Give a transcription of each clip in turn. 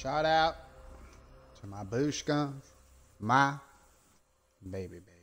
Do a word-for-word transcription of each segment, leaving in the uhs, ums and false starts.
Shout out to my Booshkums, my baby babies.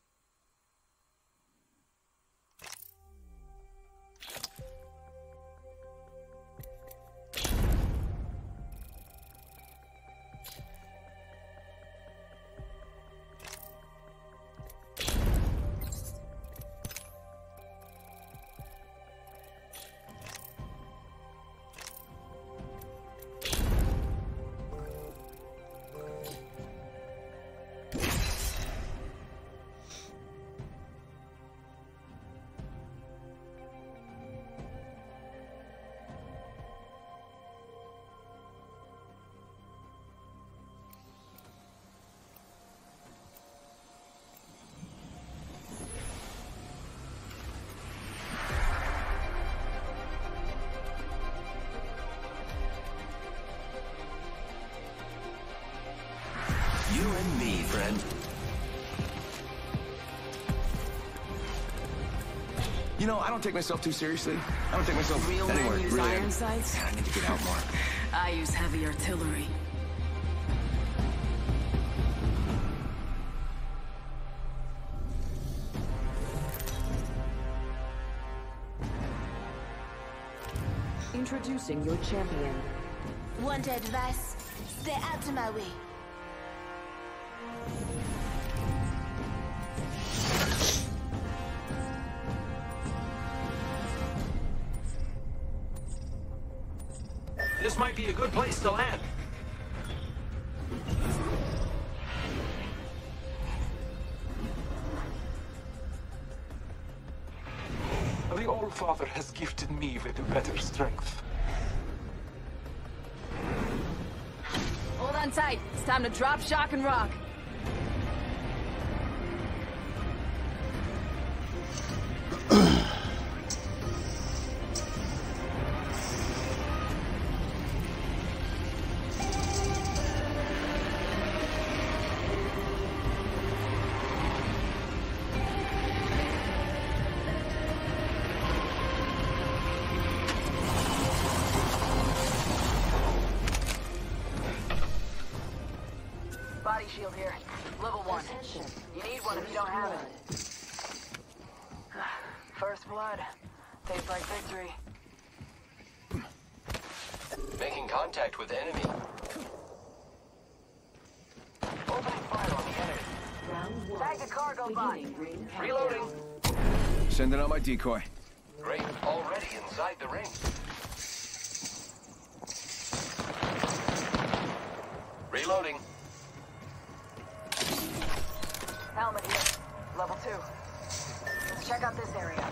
You and me, friend. You know, I don't take myself too seriously. I don't take myself Real anywhere. men use really. iron sights? Man, I need to get out more. I use heavy artillery. Introducing your champion. Want advice? Stay out of my way. This might be a good place to land. The All Father has gifted me with better strength. Hold on tight. It's time to drop, shock, and rock. Body shield here. Level one. You need one if you don't have it. First blood. Tastes like victory. Making contact with enemy. Opening fire on the enemy. Round one. Tag the cargo body. Ring Reloading. Sending out my decoy. Great. Already inside the ring. Reloading. Helmet here. Level two. Let's check out this area.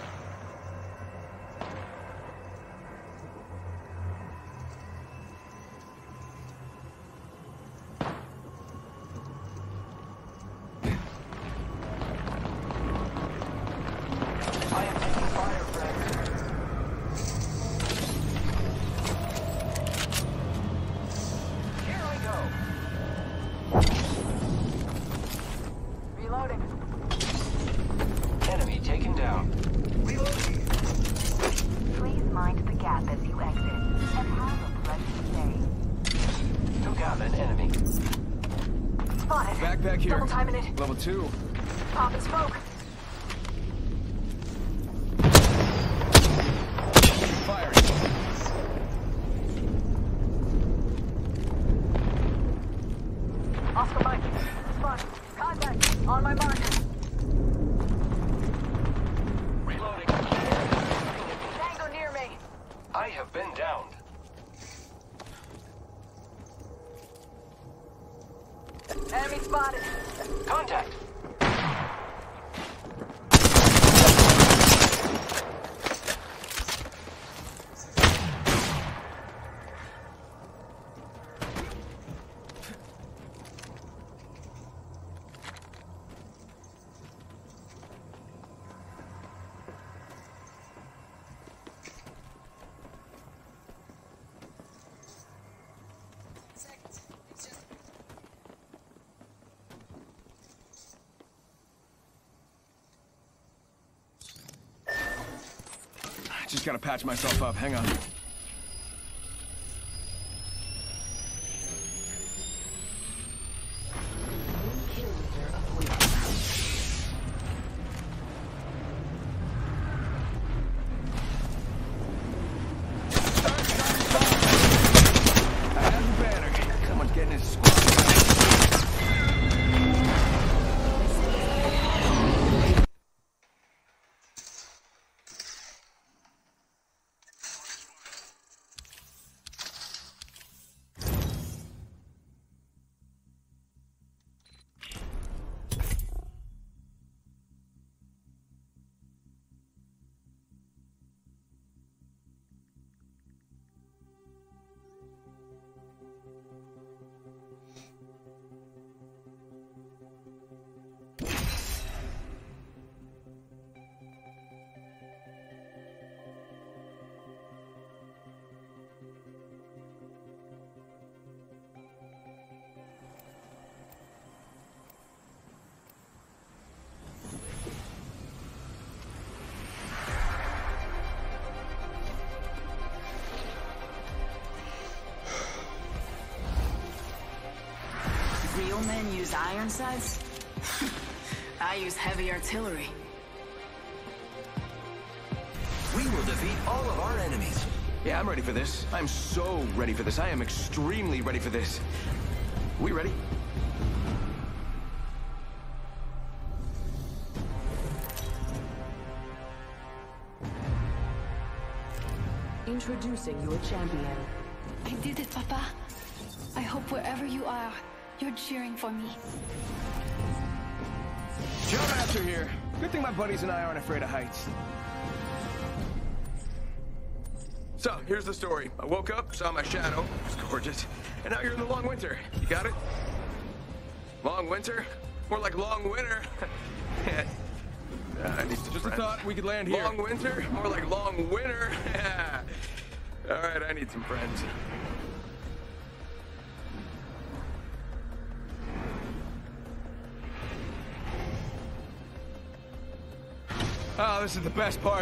I am taking fire, friend. Here I go. Reloading. Enemy taken down. Reloading. Please mind the gap as you exit, and have a pleasant stay. Took out an enemy. Spotted. Backpack here. Double timing it. Level two. Pop and smoke. Firing. Oscar Mike. Spot. Contact. On my mark. Reloading. Tango near me. I have been downed. Enemy spotted. Contact. Just gotta patch myself up. Hang on. men use iron sights. I use heavy artillery. We will defeat all of our enemies. Yeah, I'm ready for this. I'm so ready for this. I am extremely ready for this. We ready? Introducing your champion. I did it, Papa. I hope wherever you are, you're cheering for me. Joe Raptor here. Good thing my buddies and I aren't afraid of heights. So, here's the story. I woke up, saw my shadow. It was gorgeous. And now you're in the long winter. You got it? Long winter? More like long winter. uh, I need some Just friends. a thought we could land here. Long winter? More like long winter. All right, I need some friends. Oh, this is the best part.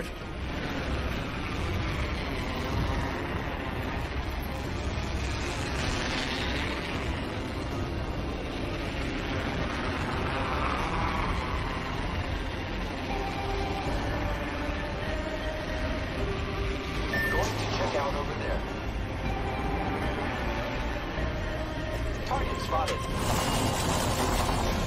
Going to check out over there. Target spotted.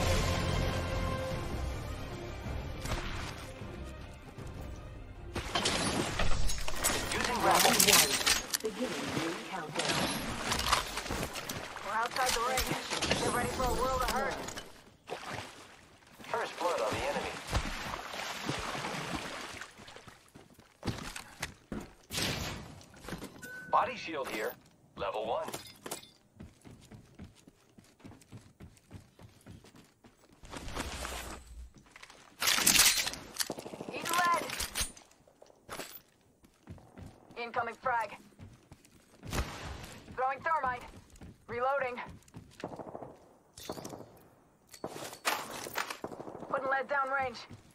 Using grapple. Beginning new countdown. We're outside the ring. Get ready for a world of hurt. First blood on the enemy. Body shield here. Level one. Eat lead. Incoming frag. Throwing thermite. Reloading. Putting lead down range.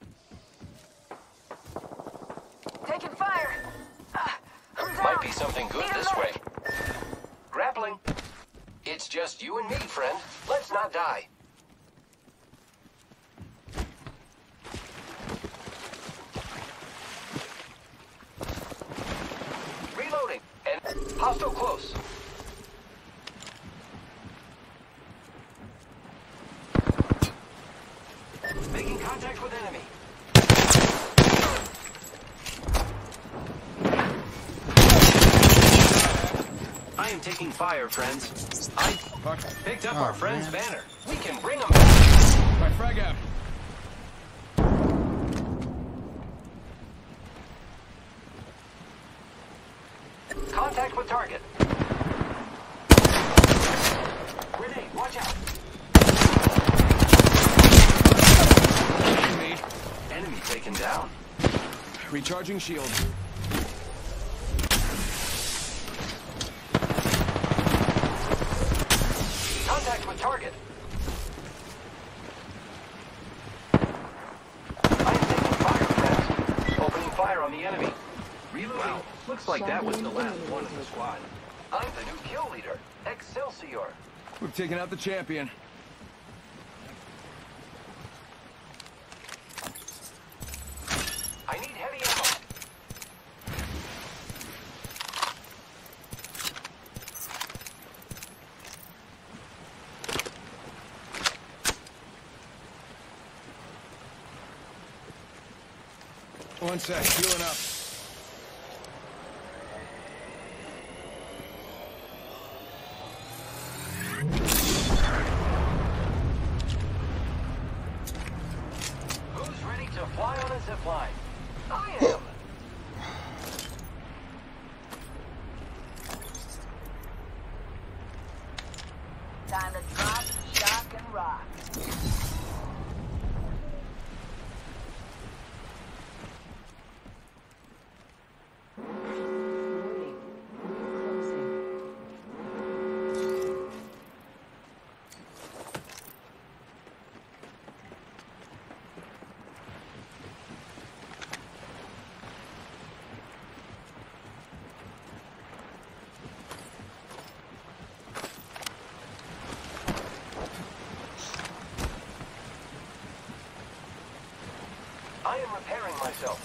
Taking fire. Ah, I'm down. Might be something good Need a this way. medic. Grappling. It's just you and me, friend. Let's not die. Reloading. And hostile close. Making contact with enemy. I am taking fire, friends. I picked up Oh, our friend's man. banner. We can bring them back. My frag out. Contact with target. Grenade, watch out. Me. Enemy taken down. Recharging shield. Contact with target. I am taking fire, friends. Opening fire on the enemy. Reloading. Wow, looks like that was the last one in the squad. I'm the new kill leader, Excelsior. We've taken out the champion. I need heavy ammo. One sec, healing up. Who's ready to fly on a zipline? I am. Time to drop, shock, and rock. Warning. Ring closing. I am repairing myself.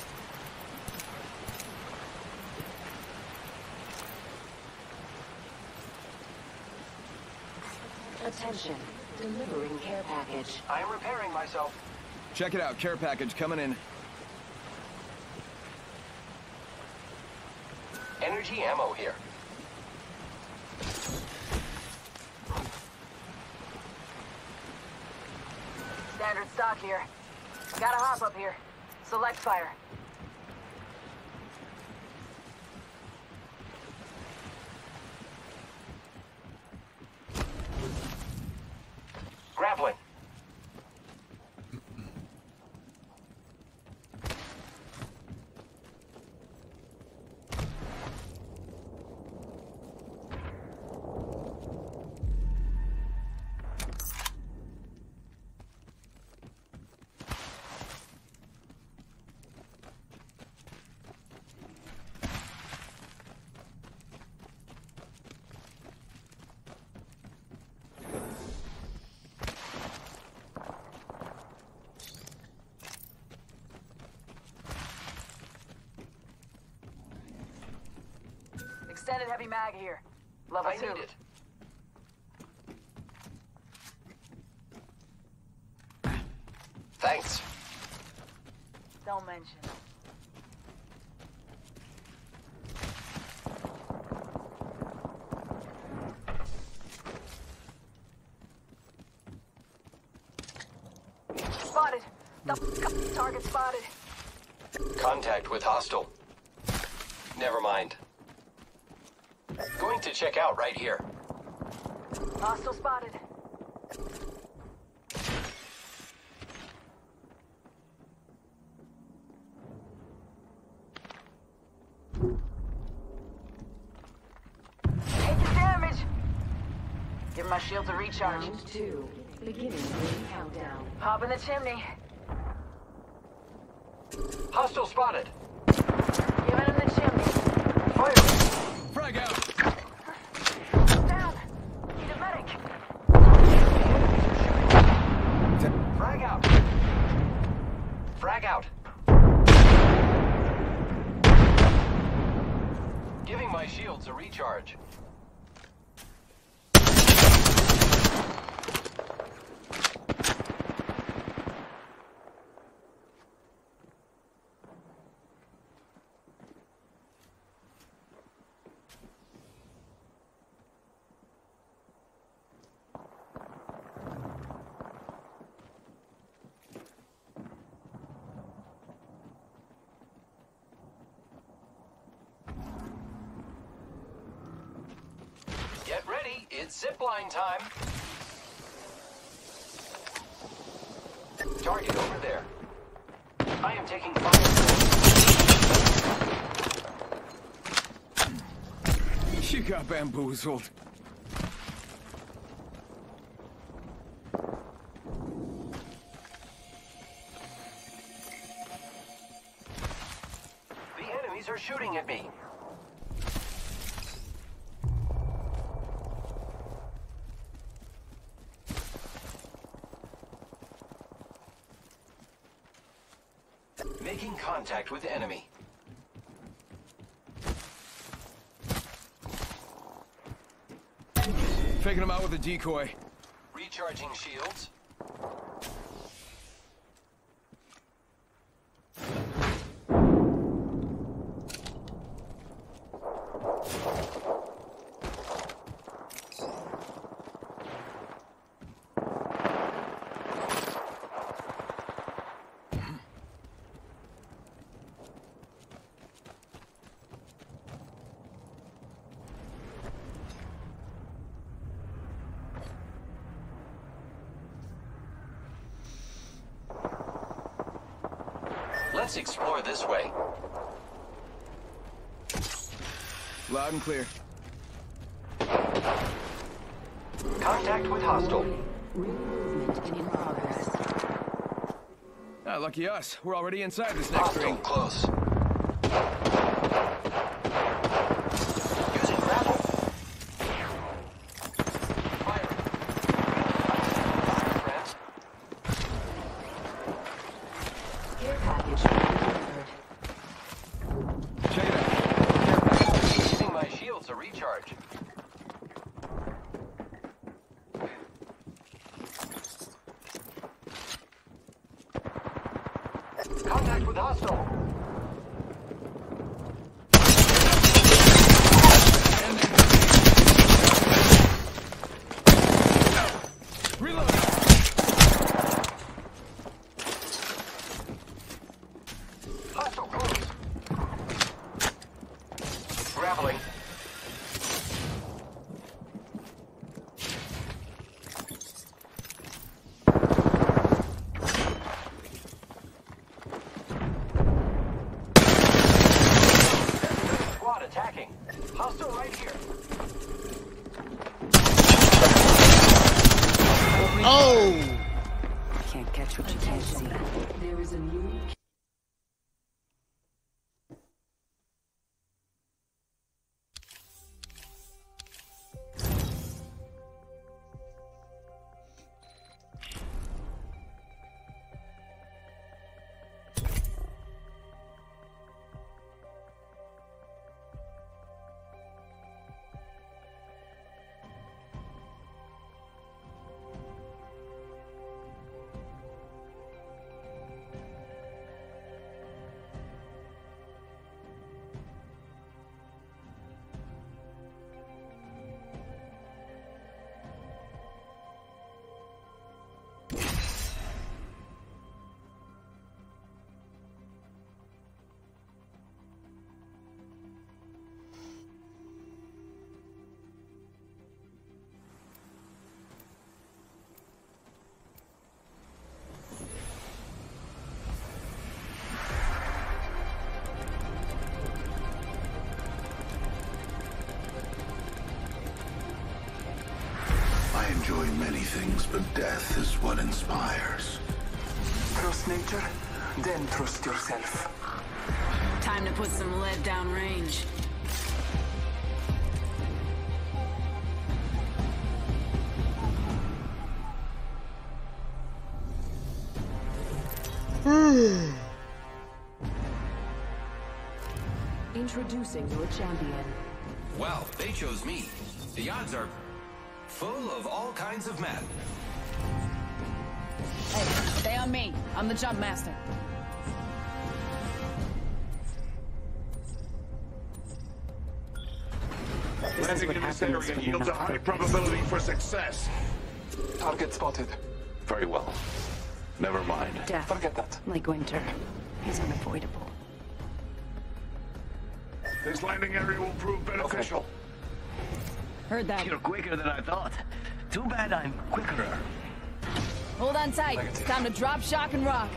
Attention. Delivering care package. I am repairing myself. Check it out. Care package coming in. Energy ammo here. Standard stock here. Gotta hop up here. Select fire. Grappling. Extended heavy mag here. Level I two. need it. Thanks. Don't mention. Spotted. The target spotted. Contact with hostile. Never mind. Going to check out right here. Hostile spotted. Taking damage. Give my shield a recharge. Round two. Beginning ring countdown. Hop in the chimney. Hostile spotted. Giving him the chimney. Fire. Frag out. Down. Need a medic. Frag out. Frag out. Giving my shields a recharge. Get ready, it's zipline time. Target over there. I am taking fire. You got bamboozled. The enemies are shooting at me. Making contact with enemy. Faking him out with a decoy. Recharging shields. Let's explore this way. Loud and clear. Contact with hostile. Ring movement in progress. Ah, lucky us. We're already inside this next Hostile ring. close. Using grapple. Fire. Friends. Care package delivered. Using my shield to recharge. Contact with hostile. Reload. Hostile close. Grappling. Squad attacking. Hostile right here. Oh! Can't catch what you can't see. There is a new I enjoy many things, but death is what inspires. Trust nature, then trust yourself. Time to put some lead down range. Introducing your champion. Well, they chose me. The odds are full of all kinds of mad. Hey, stay on me. I'm the jump master. Landing in this area yields a high probability for success. Target spotted. Very well. Never mind. Death, Forget that. like winter, is unavoidable. This landing area will prove beneficial. Heard that. You're quicker than I thought. Too bad I'm quicker. Hold on tight. It's time to drop, shock, and rock.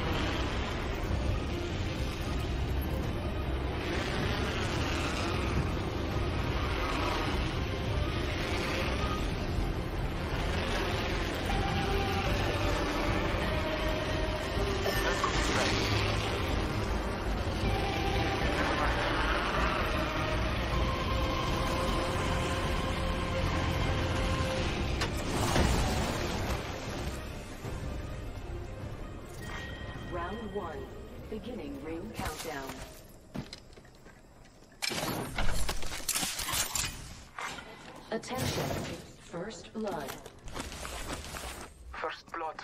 Round one. Beginning ring countdown. Attention. First blood. First blood.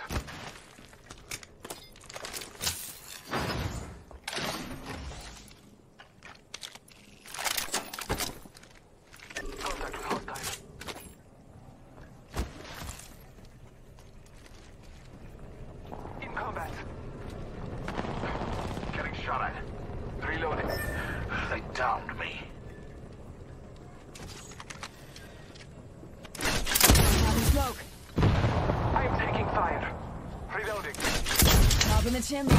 Contact with hostile. In combat. Getting shot at. Reloading. They downed me. Having smoke. I am taking fire. Reloading. Top in the chimney.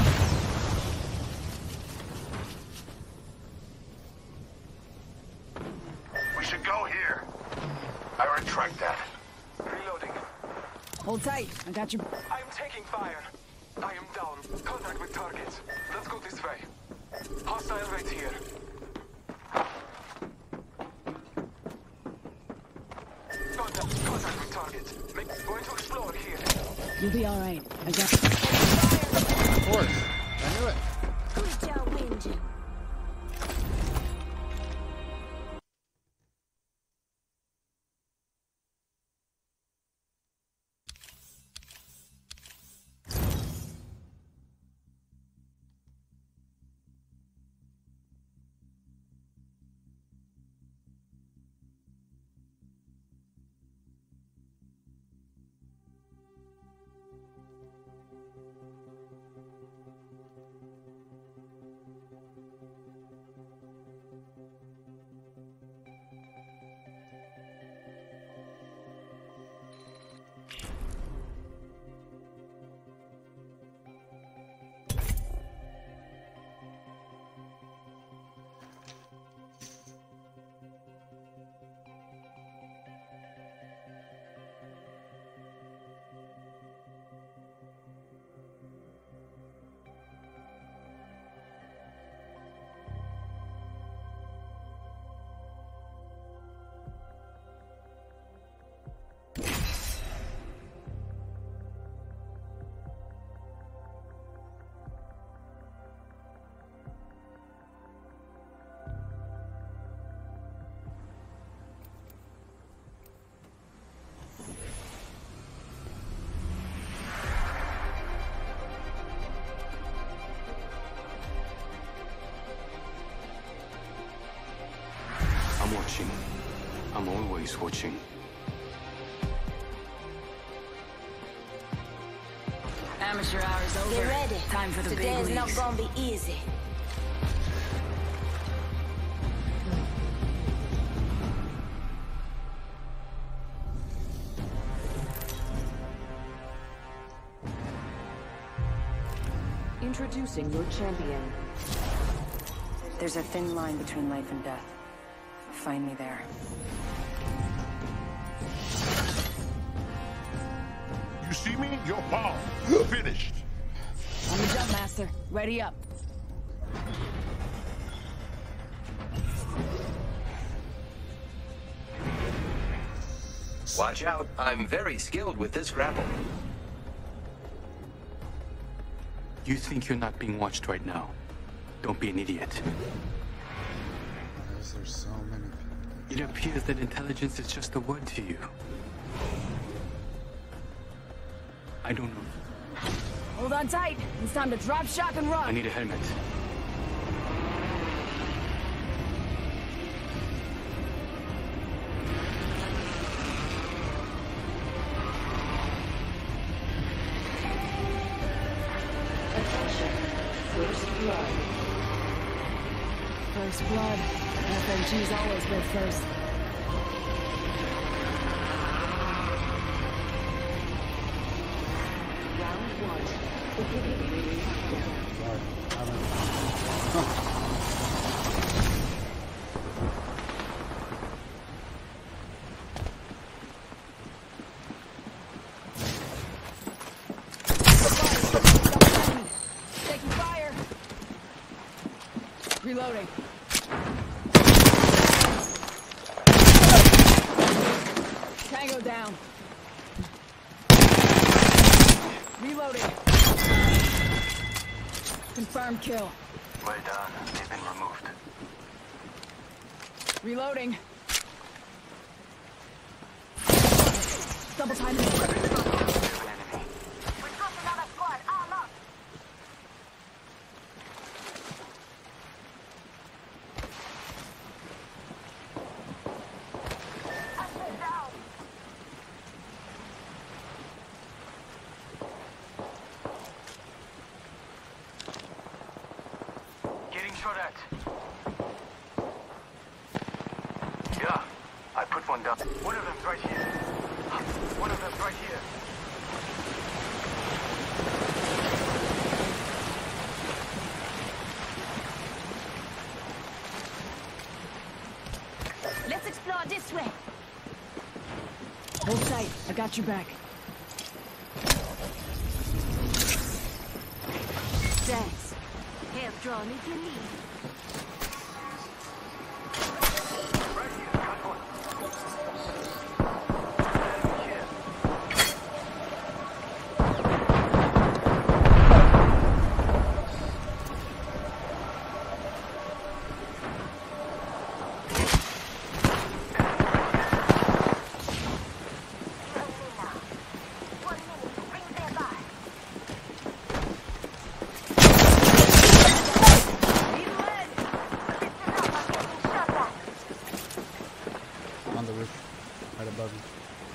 We should go here. I retract that. Reloading. Hold tight. I got your... I am taking fire. I am down. Contact with targets. Let's go this way. Hostile right here. Contact, contact with target. Make, going to explore here. You'll be all right. I got... Of course. I knew watching. I'm always watching. Amateur hour's over. Get ready. Time for the Today's big not leagues. gonna be easy. Introducing your champion. There's a thin line between life and death. Find me there. You see me? You're power. Finished. On the jump, Master. Ready up. Watch out. I'm very skilled with this grapple. You think you're not being watched right now? Don't be an idiot. Why is there so many people? It appears that intelligence is just a word to you. I don't know. Hold on tight. It's time to drop, shock, and run. I need a helmet. First blood. F M G's always go first. Taking fire. Reloading. Tango down. Reloading. Confirmed kill. Well done. They've been removed. Reloading. Double time. We've got another squad. Arm up. Getting shot at. Yeah, I put one down. One of them's right here. One of them's right here. Let's explore this way. Hold tight. I got your back. Thanks. Help drawn if you need. Right here, got one. Here. One minute to bring them back. On the roof, right above you.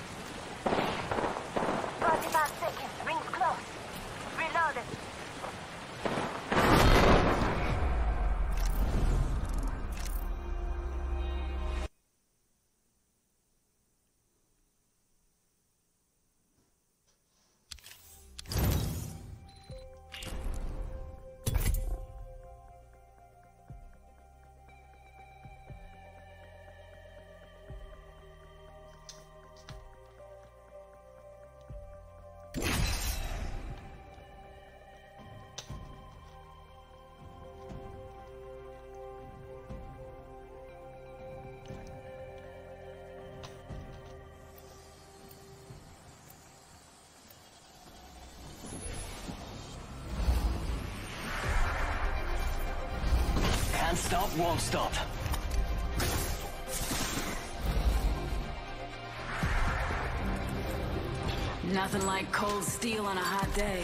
forty-five seconds. Rings close. Reloaded. Can't stop, won't stop. Nothing like cold steel on a hot day.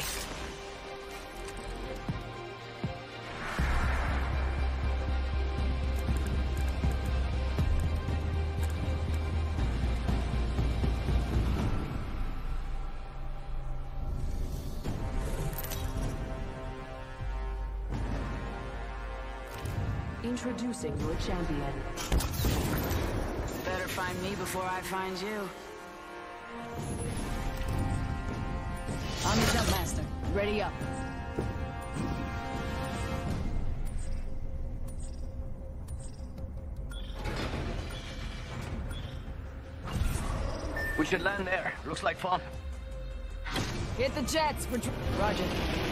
Introducing your champion. Better find me before I find you. I'm the jump master. Ready up. We should land there. Looks like fun. Hit the jets. We're Roger.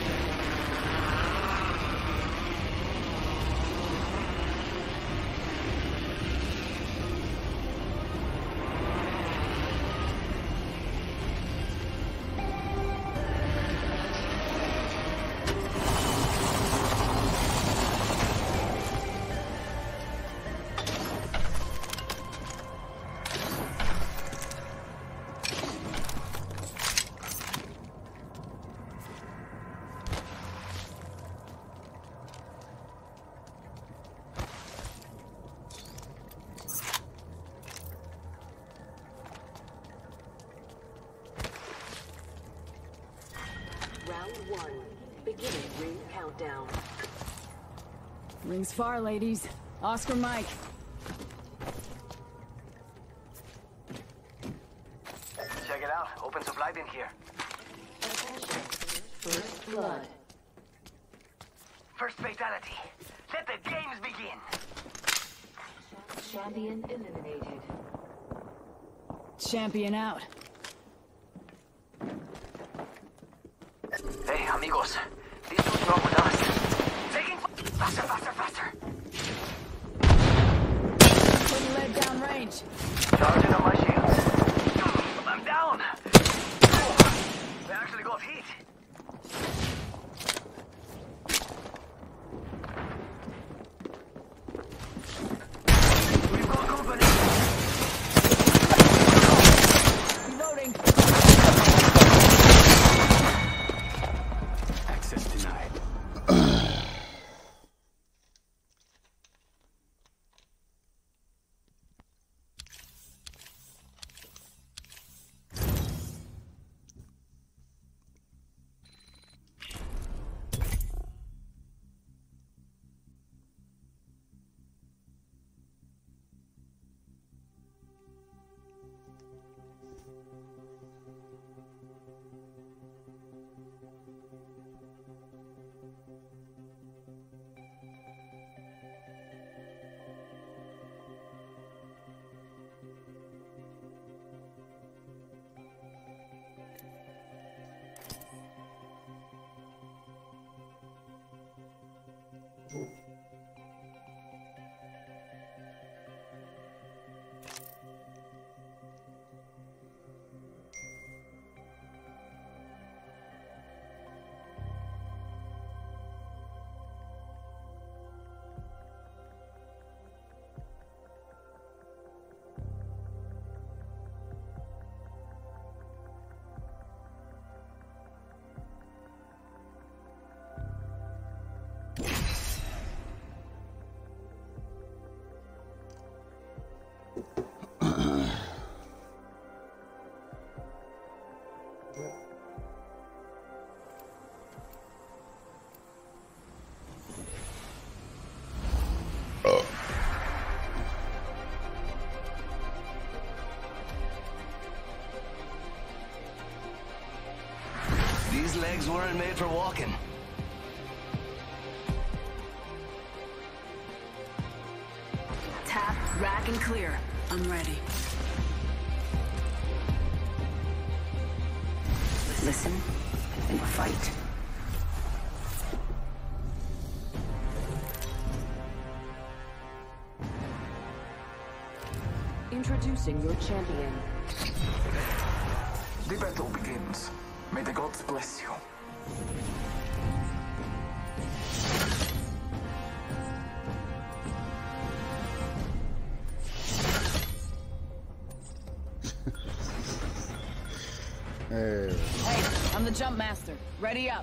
Round one. Beginning ring countdown. Rings far, ladies. Oscar Mike. Check it out. Open supply bin here. First blood. First fatality. Let the games begin. Champion eliminated. Champion out. Hey, amigos. These dudes are with us. Taking faster, faster, faster. Putting lead down range. Charging on my shields. I'm down. They actually got hit. We've got company. Reloading. Access denied. These legs weren't made for walking. Tap, rack, and clear. I'm ready. Listen and fight. Introducing your champion. The battle begins. May the gods bless you. Hey. Hey, I'm the jump master. Ready up.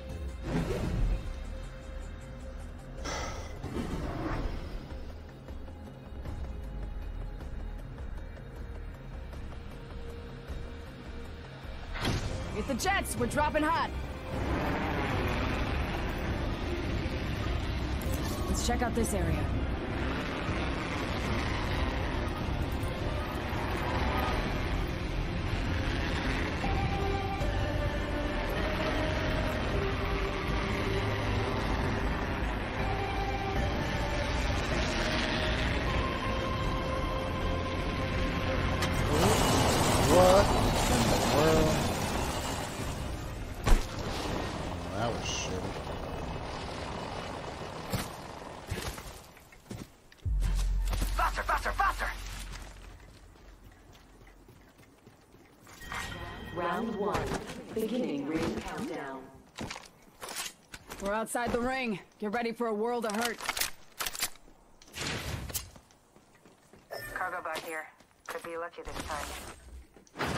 Hit the jets. We're dropping hot. Let's check out this area. What in the world? Oh, that was shitty. Faster, faster, faster! Round one. Beginning ring countdown. We're outside the ring. Get ready for a world of hurt. Cargo bot here. Could be lucky this time.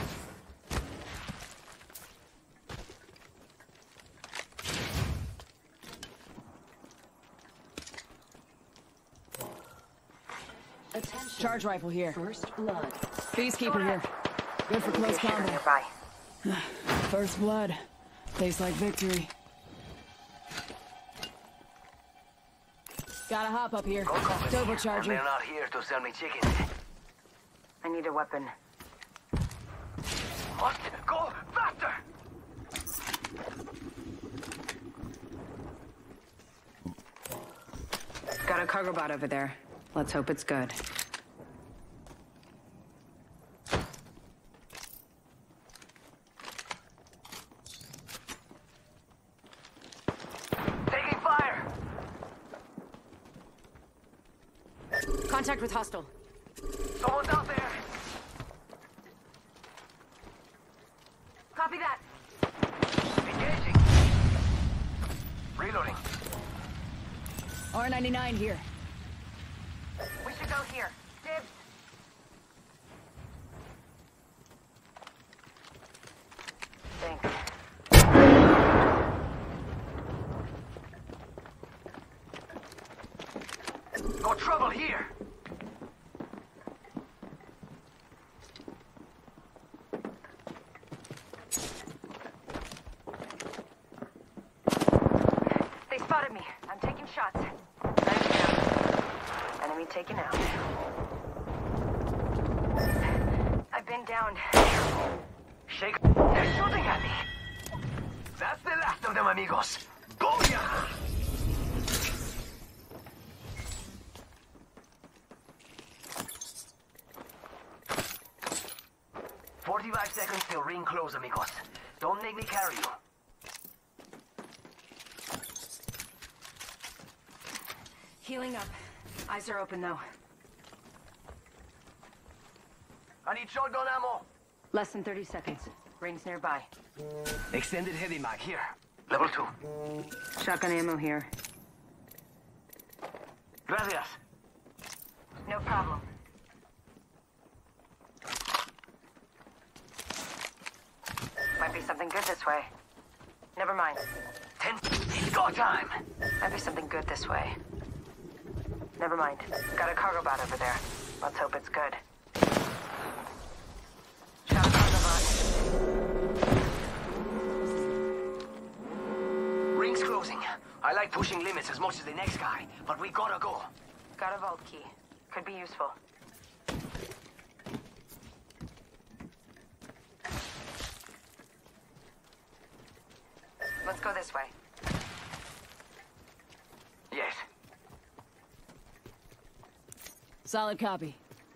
Attention. Charge rifle here. First blood. Peacekeeper here. Good for close combat. Nearby. First blood. Tastes like victory. Gotta hop up here. Turbocharger. They're not here to sell me chicken. I need a weapon. What? Go faster! Got a cargo bot over there. Let's hope it's good. Taking fire! Contact with hostile. Someone's out there! Copy that. Engaging! Reloading. R ninety-nine here. We should go here. Dibs. Thanks. No trouble here! They spotted me. I'm taking shots. Enemy taken out. I've been down. Shake. They're shooting at me! That's the last of them, amigos! Booyah! Forty-five seconds till ring close, amigos. Don't make me carry you. Healing up. Eyes are open though. I need shotgun ammo. Less than thirty seconds. Ring's nearby. Extended heavy mag here. Level two. Shotgun ammo here. Gracias. No problem. Might be something good this way. Never mind. Ten. It's go time. Might be something good this way. Never mind. Got a cargo bot over there. Let's hope it's good. Shot a cargo bot. Ring's closing. I like pushing limits as much as the next guy, but we gotta go. Got a vault key. Could be useful. Let's go this way. Yes. Solid copy.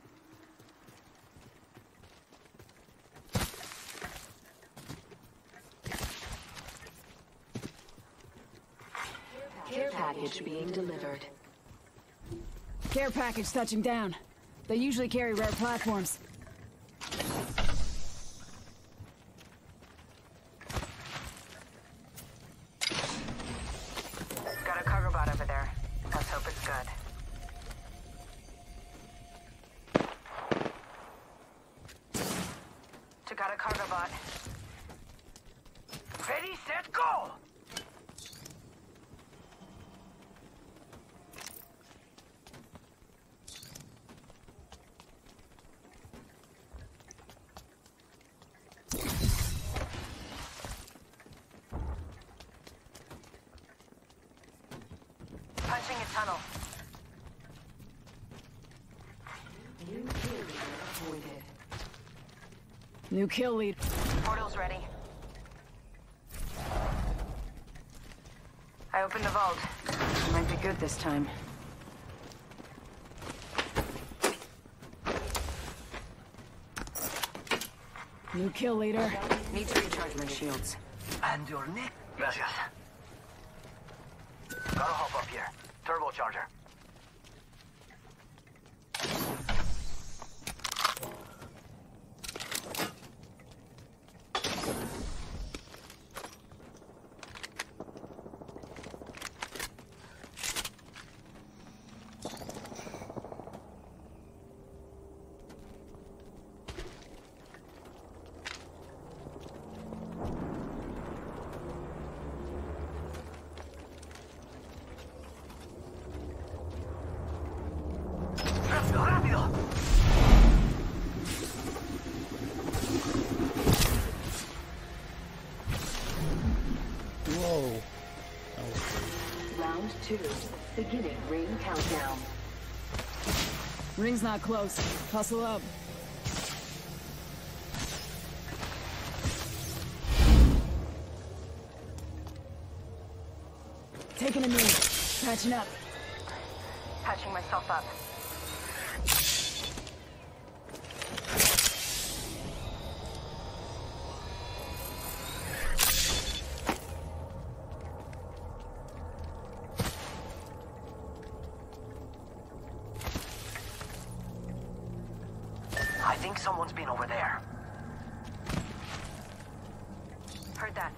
Care package being delivered. Care package touching down. They usually carry rare platforms. Got a cargo bot over there. Let's hope it's good. To got a cargo bot. Ready, set, go! tunnel. New kill leader appointed. New kill lead. Portal's ready. I opened the vault. Might be good this time. New kill leader. Need to recharge my shields. And your neck. Gracias. Gotta hop up here. Turbocharger. Whoa. Round two. Beginning ring countdown. Ring's not close. Hustle up. Taking a knee. Patching up. Patching myself up. I think someone's been over there. Heard that.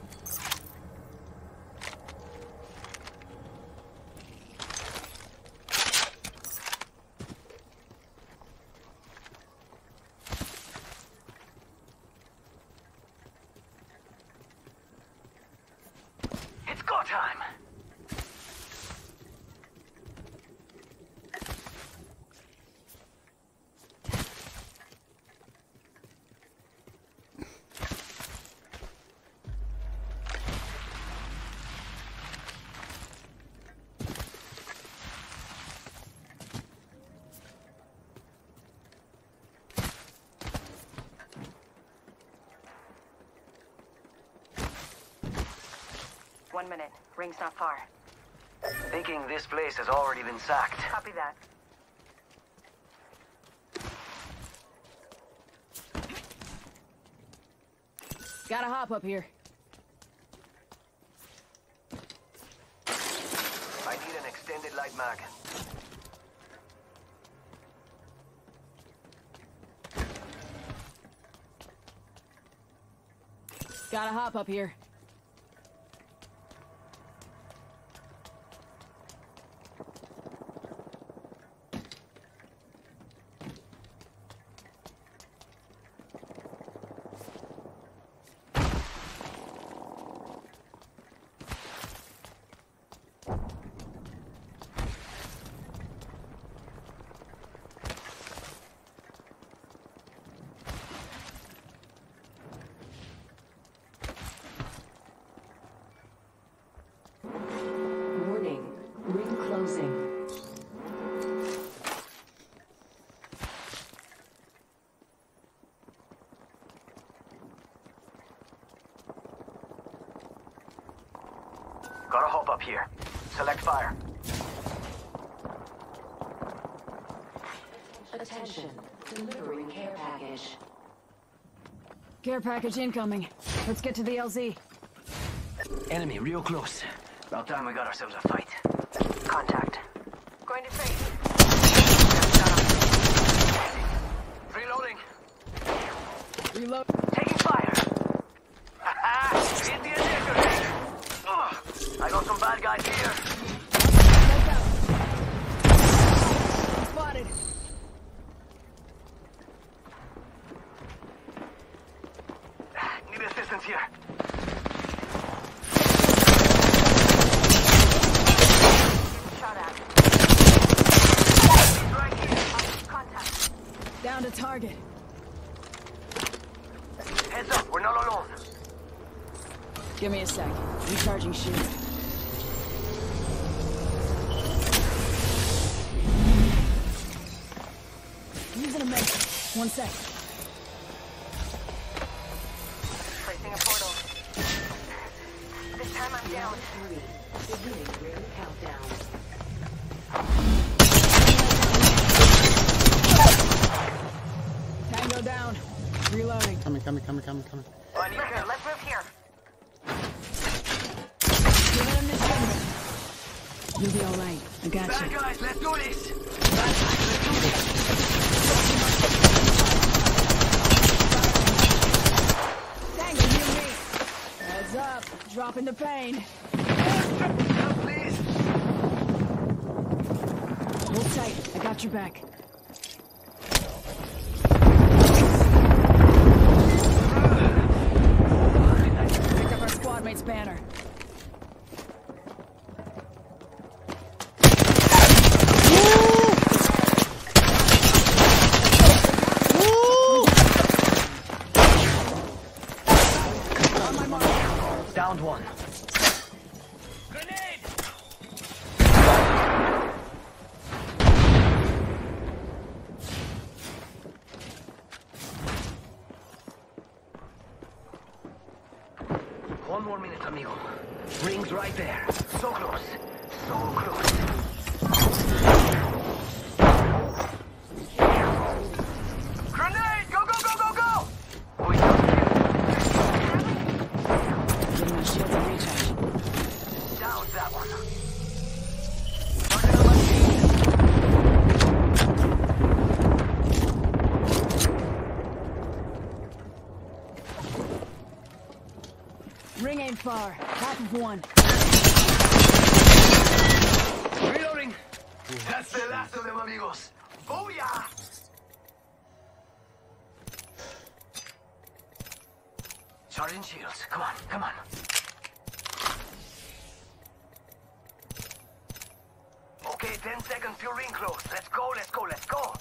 It's go time. One minute. Ring's not far. Thinking this place has already been sacked. Copy that. Gotta hop up here. I need an extended light mag. Gotta hop up here. Warning. Ring closing. Gotta hop up here. Select fire. Attention. Delivering care package. Care package incoming. Let's get to the L Z. Enemy real close. About time we got ourselves a fight. Contact. Going to face. Reloading. Reload. Taking fire. Hit the ejector. Ugh. I got some bad guys here. Spotted. Need assistance here. Shot at. Right here. Contact. Down to target. Heads up, we're not alone. Give me a sec. Recharging shield. One sec. Placing a portal. This time I'm down. Three. Beginning ring countdown. Tango down. Reloading. Coming, coming, coming, coming, coming. Listen, let's move here. Give him this window. You'll be all right. I got Bad you. guys, let's do this. Bad guys, let's do this. Tango, you and me. Heads up. Dropping the pain. Help, please. Hold tight. I got your back. Pick up our squad mate's banner. Downed one. One more minute, amigo. Ring's right there. So close. So close. Grenade! Go, go, go, go, go! We Getting my shields on recharge. down that one. Ring ain't far. Half of one. Reloading. That's the last of them, amigos. Booyah! Charging shields. Come on, come on. Okay, ten seconds till ring close. Let's go, let's go, let's go.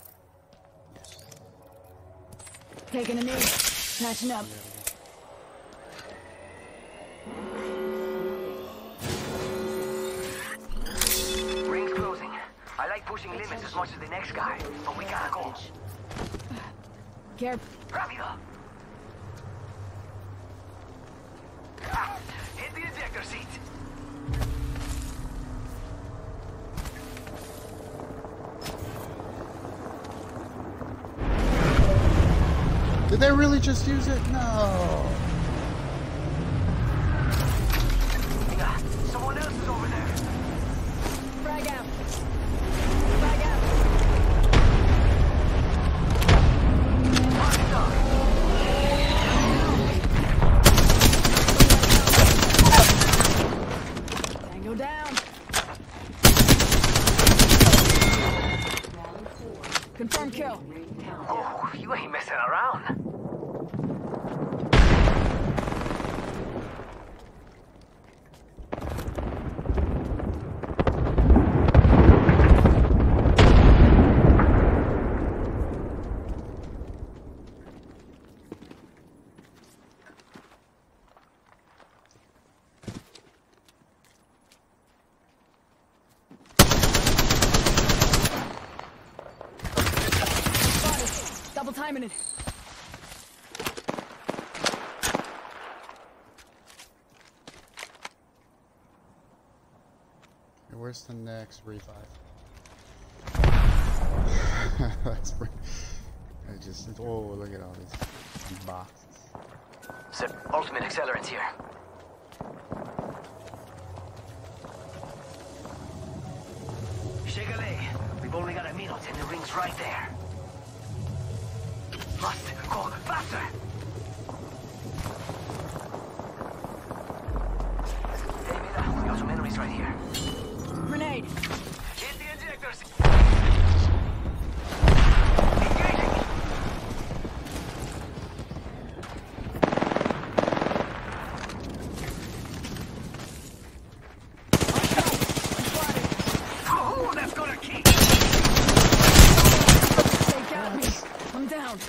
Taking a knee. Patching up. Ring's closing. I like pushing limits as much as the next guy, but we gotta go. Careful. Rápido! Ah, hit the ejector seat. Did they really just use it? No. Yeah, someone else is over there. Frag out. Frag out. Marked up. Tango down. Confirm kill. Oh, you ain't messing around. Double timing it. Where's the next revive? That's pretty. I just. Oh, look at all these boxes. Sir, ultimate accelerant here. Shake a leg. We've only got a minute and the ring's right there. Must go faster. Hey, mira, we got some enemies right here. Grenade. Hit the ejectors. Oh, that's gonna keep. They got me. I'm down.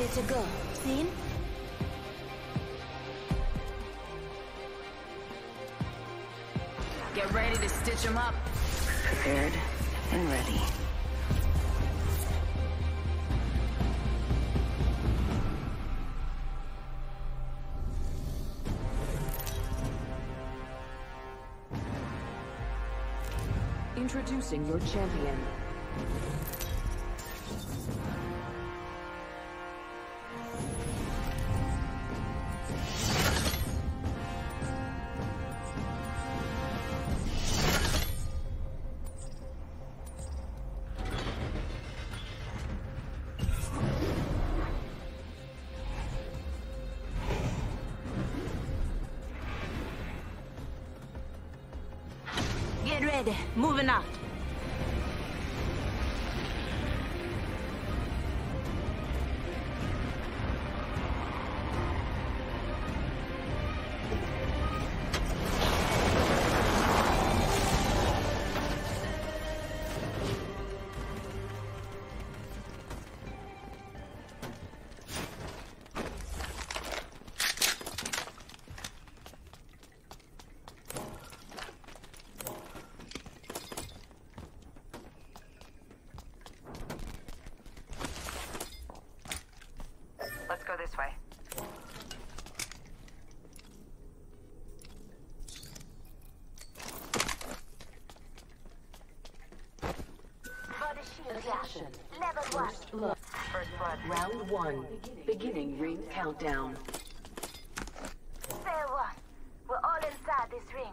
way to go. Seen? Get ready to stitch them up. Prepared and ready. Introducing your champion. Get ready. Moving out. Let's go this way. Body shield reaction. Level one. First blood. First blood. Round one. Beginning ring countdown. Fair one. We're all inside this ring.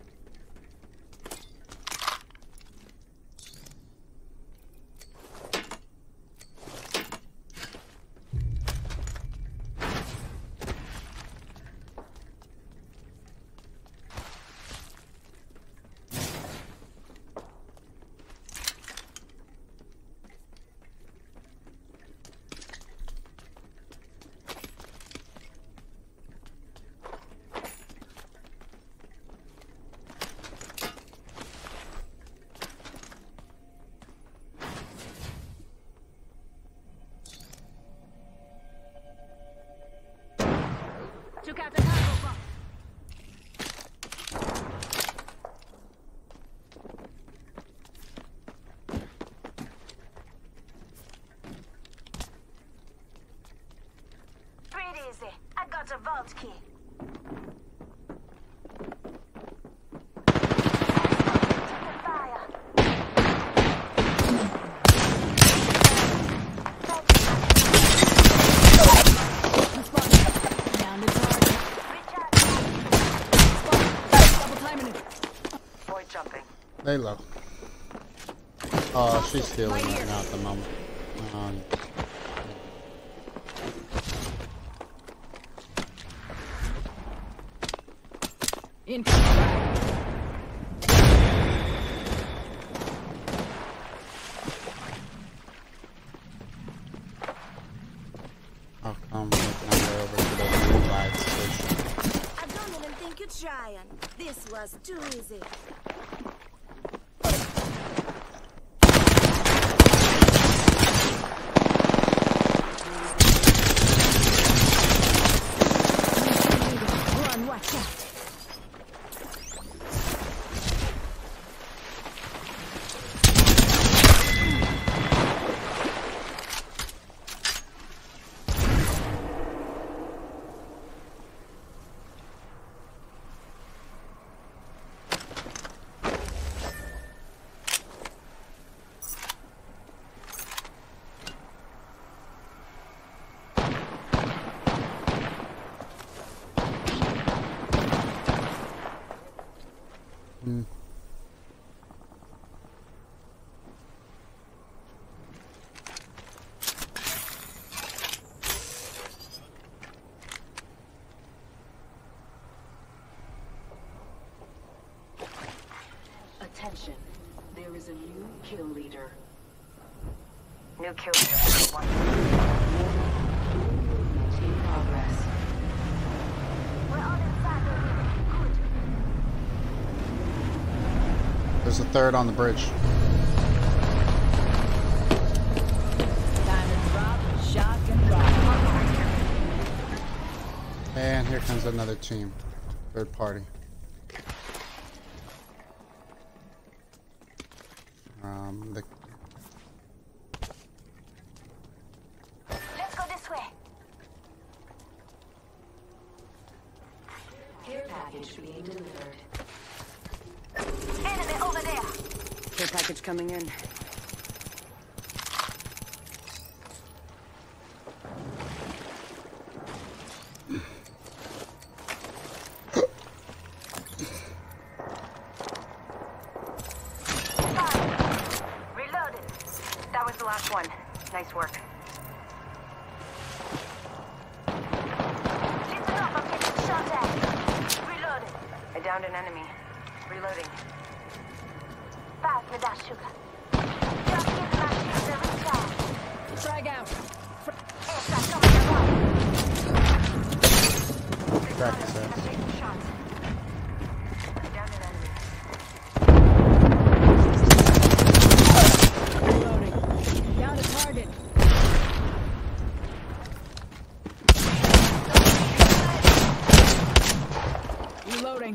Took out the cargo box. Pretty easy. I got a vault key. Taking fire. Down the target. Double timing it. Boy jumping. Lay low. Oh, she's stealing right now at the moment. Um, Incoming. I'll come with number over to the revive station. I don't even think you're trying. This was too easy. Run, watch out. Hmm. Attention. There is a new kill leader. New kill leader. One. In progress. We're all inside the ring. Good. There's a third on the bridge. Diamond drop, shock and drop. here comes another team. Third party. Um, the... Let's go this way. Care package being delivered. Enemy over there. Care package coming in. Reloaded. That was the last one. Nice work. Listen up, I'm getting shot at. Reloaded. I downed an enemy. Reloading. Pass me that sugar. Just give my shield a recharge. Frag out. Aircraft coming along. Practice that. I'm taking shots. I downed an enemy. Reloading. Down to target. Reloading.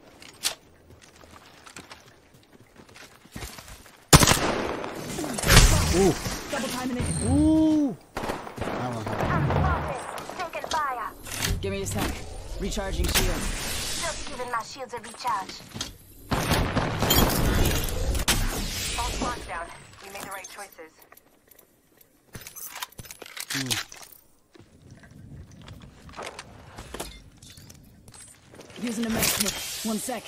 Ooh. Double timing it. Ooh. That one hurt. I'm spotted. Taking fire. Give me a sec. Recharging shield. Just giving my shields a recharge. All squads down. You made the right choices. Mm. Using a med kit. One sec.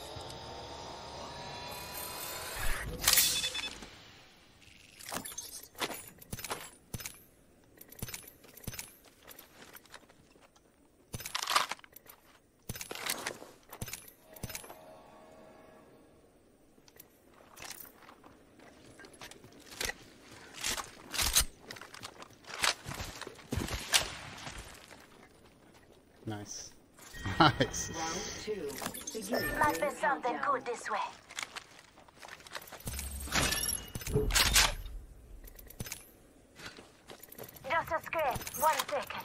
Nice. Nice. Round two. Beginning Might ring be something countdown. good this way. Just a scrape. One second.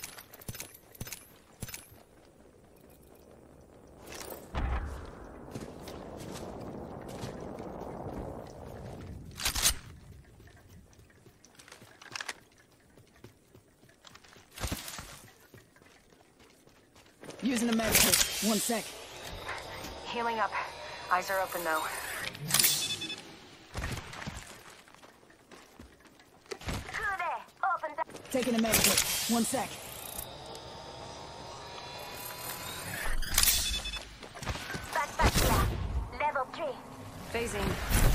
Using a med kit. One sec. Healing up. Eyes are open though. Through there. Open the... Taking a med kit. One sec. Back, back here. Level three. Phasing.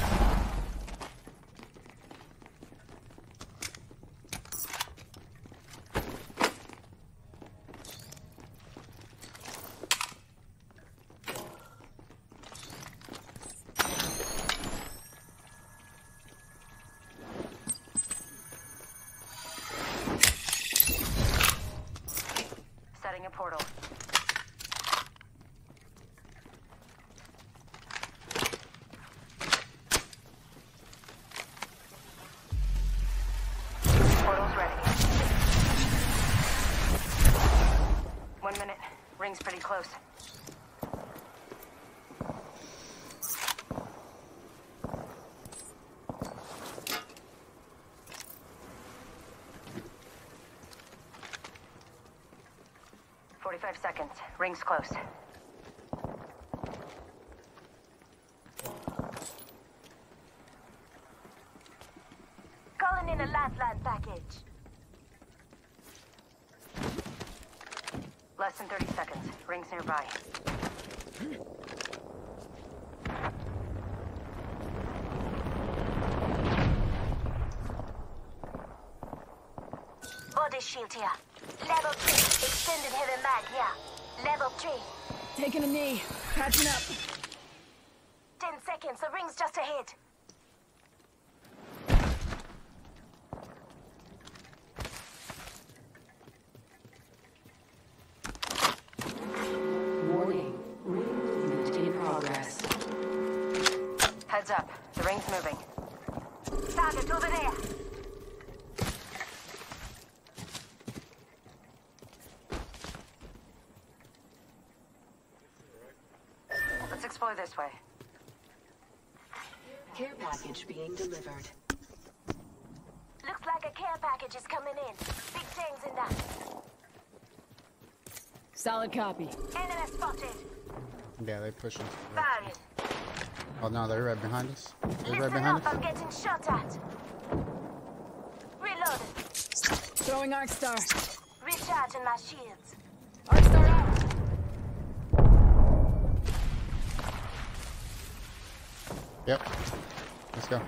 Setting a portal. Portal's ready. One minute. Ring's pretty close. Forty-five seconds. Ring's close. Calling in a lifeline package. Less than thirty seconds. Ring's nearby. Body shield here. Level three. Extended heavy mag here. Level three. Taking a knee. Patching up. Ten seconds. The ring's just ahead. Warning. Ring movement in progress. Heads up. The ring's moving. Target over there. Explore this way. Care package being delivered. Looks like a care package is coming in. Big things in that. Solid copy. Enemy spotted. Yeah, they push us. Firing. Oh no, they're right behind us. They're right Listen behind up, us. I'm getting shot at. Reloading. Throwing Arc Star. Recharging my shields. Arc Star out. Yep. Let's go.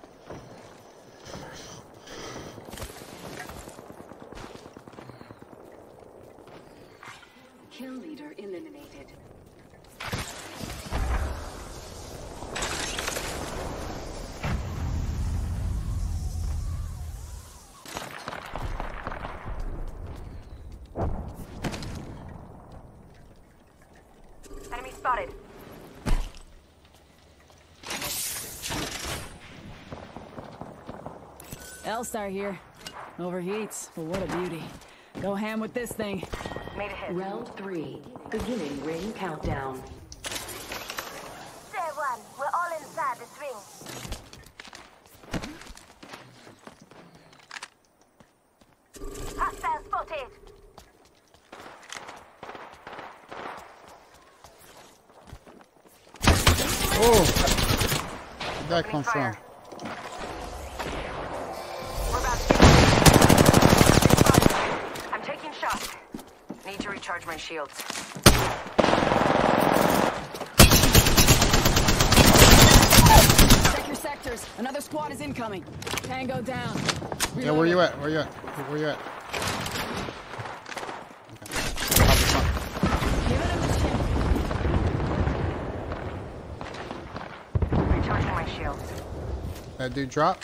Kill leader eliminated. Enemy spotted. L-Star here. Overheats, but what a beauty. Go ham with this thing. Made a hit. Round three. Beginning ring countdown. Say one, we're all inside this ring. Hostile spotted. Oh! Where'd that come from? We're about to I'm taking shots. Need to recharge my shields. Check your sectors. Another squad is incoming. Tango down. Reloading. Yeah, where you at? Where you at? Where you at? Give it a machine. Recharging my shields. That dude drop?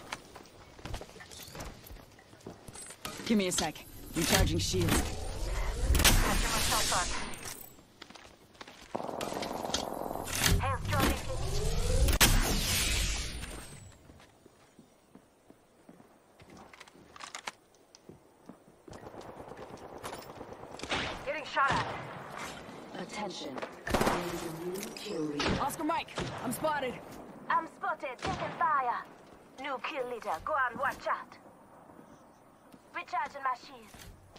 Give me a sec. Recharging shields. Catching myself up. Hands joining. Getting shot at. Attention. There is a new kill leader. Oscar Mike, I'm spotted. I'm spotted, taking fire. New kill leader, go on, watch out. Recharging my shields.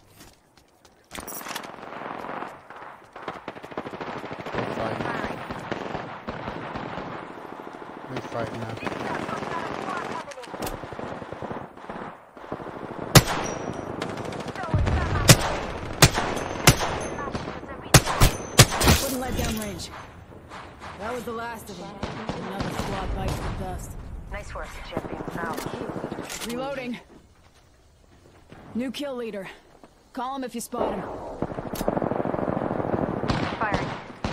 They're fighting now. Wouldn't let down range. That was the last of them. Another squad bites the dust. Nice work, champion. Now. Reloading. New kill leader. Call him if you spot him. Firing.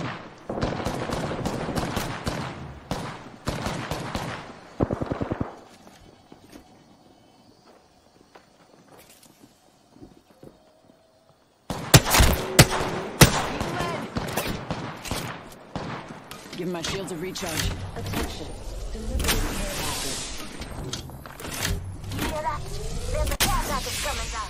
Give my shields a recharge. Attention. Delivering care package. You hear that? There's a care package coming down.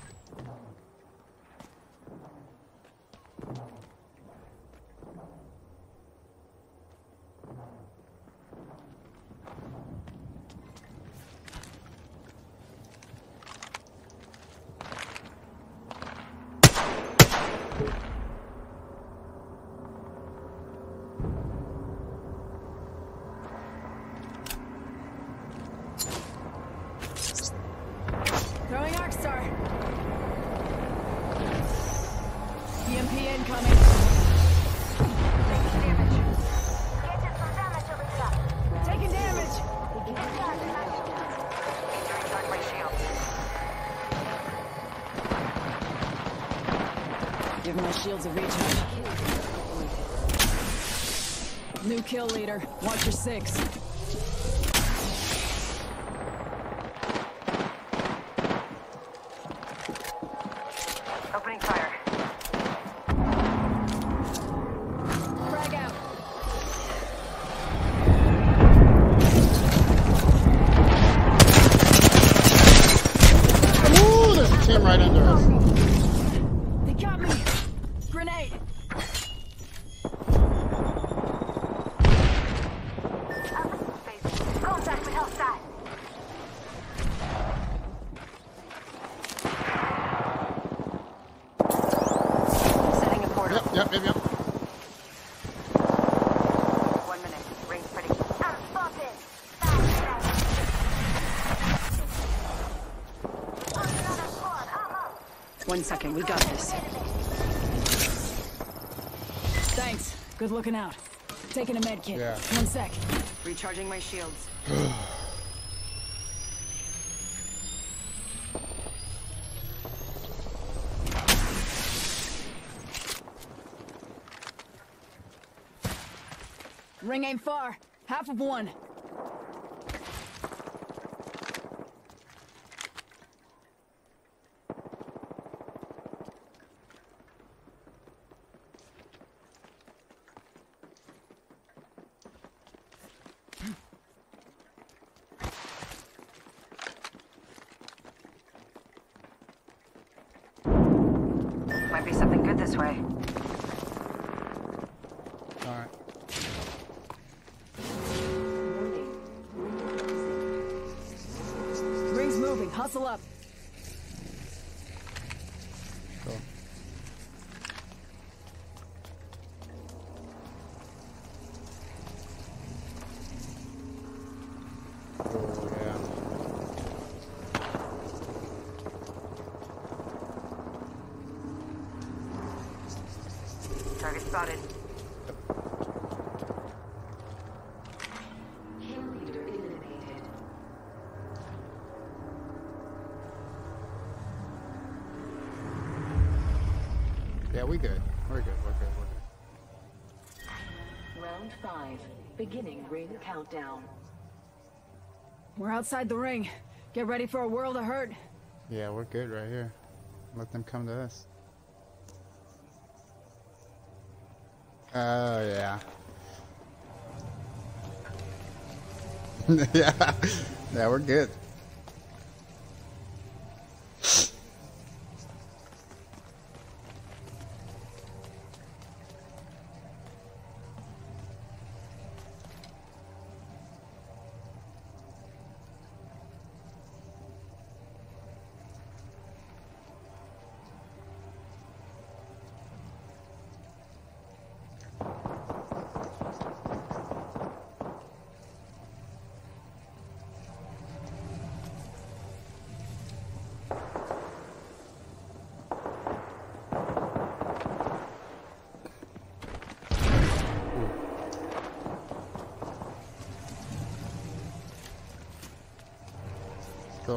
Throwing Arc Star. E M P incoming. Taking damage. Getting some damage over here. Taking damage. Recharging my shields. Recharge my shields. Give my shields a recharge. New kill leader. Watch your six. Opening fire. Frag out. Ooh, there's a team right under us. They got me. Grenade. second. We got this. Thanks. Good looking out. Taking a med kit. Yeah. One sec. Recharging my shields. Ring ain't far. Half of one. Might be something good this way. Alright. Ring's moving. Hustle up. Cool. Oh, yeah. Target spotted. Kill leader eliminated. Yeah, we good. We're good. We're good. We're good. Round five. Beginning ring countdown. We're outside the ring. Get ready for a world of hurt. Yeah, we're good right here. Let them come to us. Oh, yeah. yeah. Yeah, we're good. Go.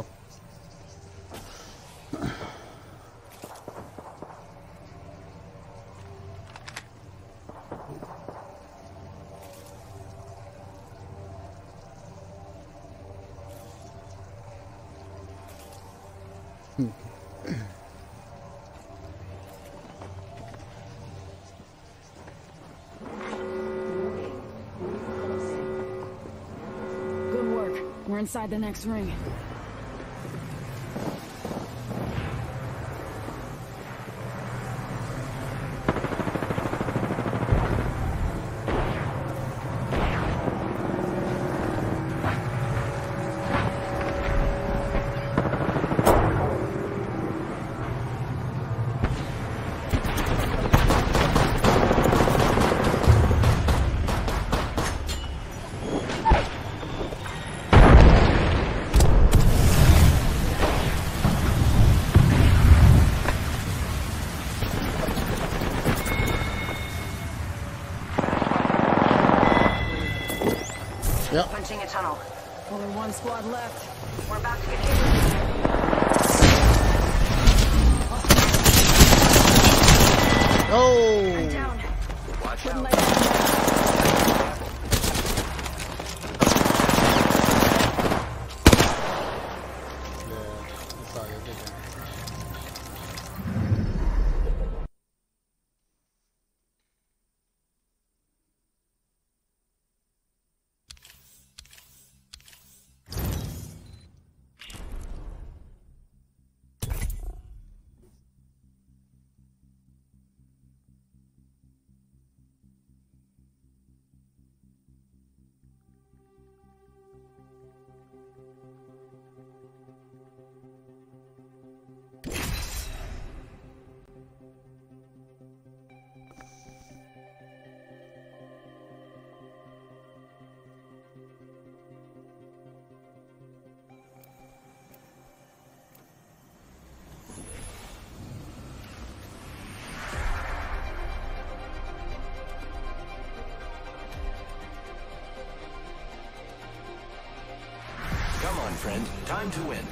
Good work. We're inside the next ring. Yep. Punching a tunnel. Only one squad left. We're about to get hit. Oh! I'm down. Watch Wouldn't out. let you know. Yeah, it's all good. Good game. on, friend. Time to win.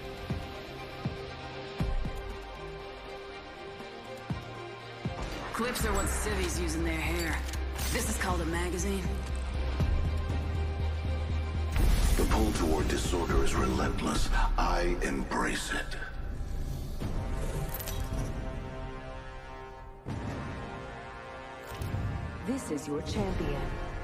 Clips are what civvies use in their hair. This is called a magazine. The pull toward disorder is relentless. I embrace it. This is your champion.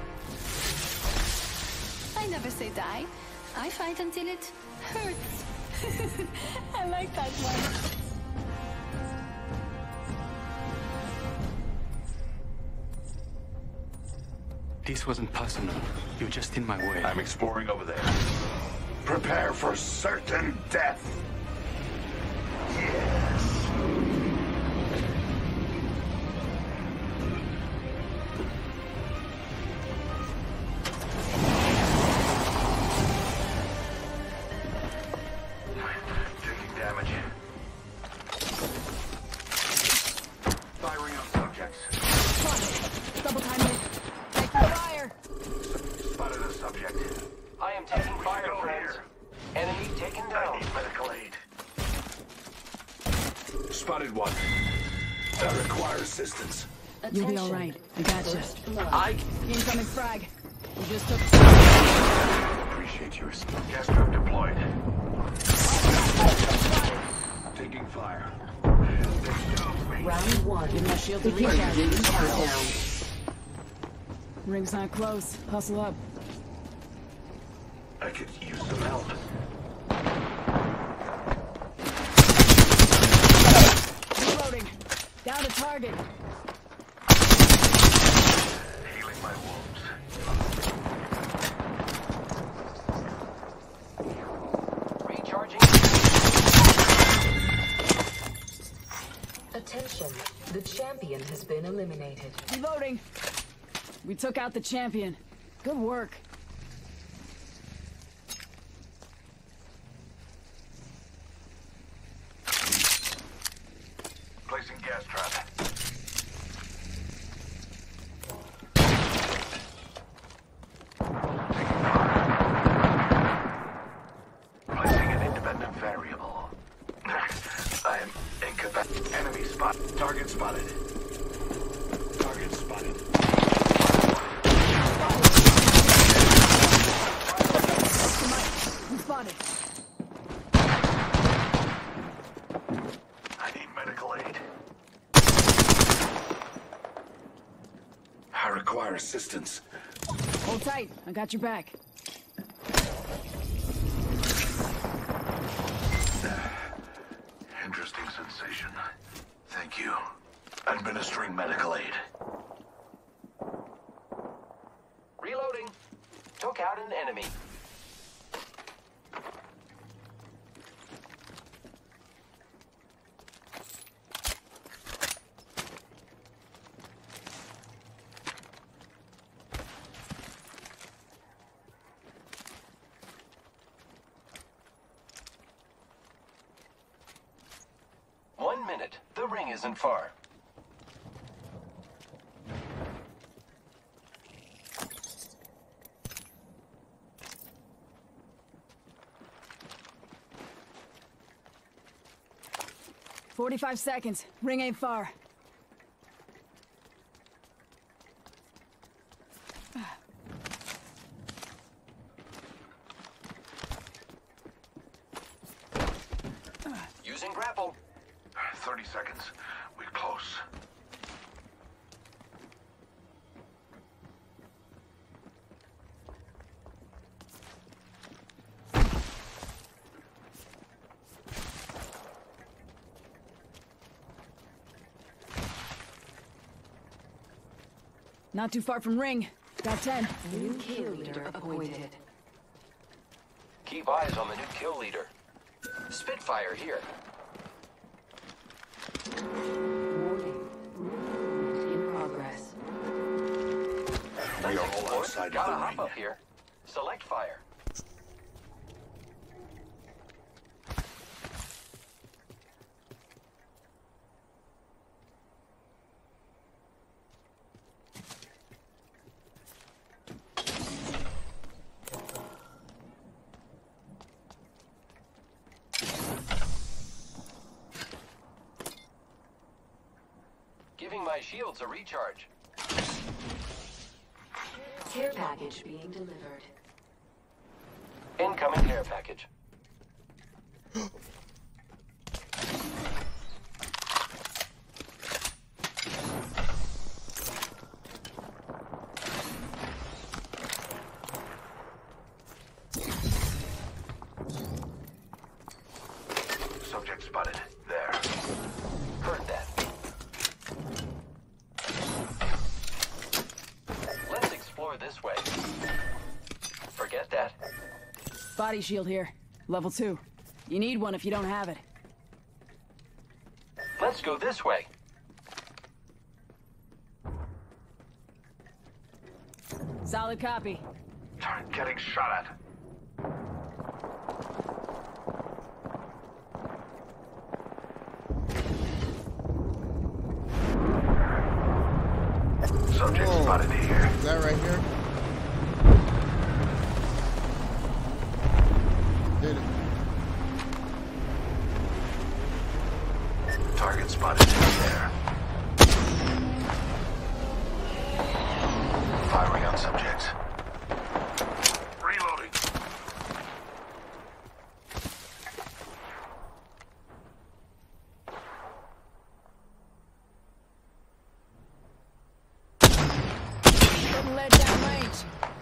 I never say die. I fight until it hurts. I like that one. This wasn't personal. You're just in my way. I'm exploring over there. Prepare for certain death. Yes. Taking damage. Firing on subjects. Double time it. Take fire. Spotted a subject. I am taking fire, friends. Enemy taken I down. need medical aid. Spotted one. I require assistance. You'll be all right. I gotcha. I Incoming frag. We just took. Appreciate your gas trap deployed. Taking fire. Round one. Give my shield to Beginning recharge. ring countdown. Ring's not close. Hustle up. I could use some help. Reloading. Down to target. Healing my wounds. recharging. Attention. The champion has been eliminated. Reloading. We took out the champion. Good work. Placing gas trap. Placing an independent variable. I am incapacitated. Enemy spot. Target spotted. Target spotted. Spotted. I need medical aid. I require assistance. Hold tight. I got your back. Interesting sensation. Thank you. Administering medical aid. Reloading. Took out an enemy. One minute. The ring isn't far. Forty-five seconds. Ring ain't far. Using grapple. Thirty seconds. We're close. Not too far from ring. Got ten. New kill leader appointed. Keep eyes on the new kill leader. Spitfire here. Warning. Movement in progress. We are all outside Gotta of the hop ring. up here. Select fire. my shields a recharge. Care package being delivered. Incoming care package. Subject spotted. There. Heard that. Let's explore this way. Forget that. Body shield here. Level two. You need one if you don't have it. Let's go this way. Solid copy. Turret getting shot at. Subject Whoa. spotted here. Is that right here? Did it. Target spotted there. Firing on subjects. Reloading. Getting led down range.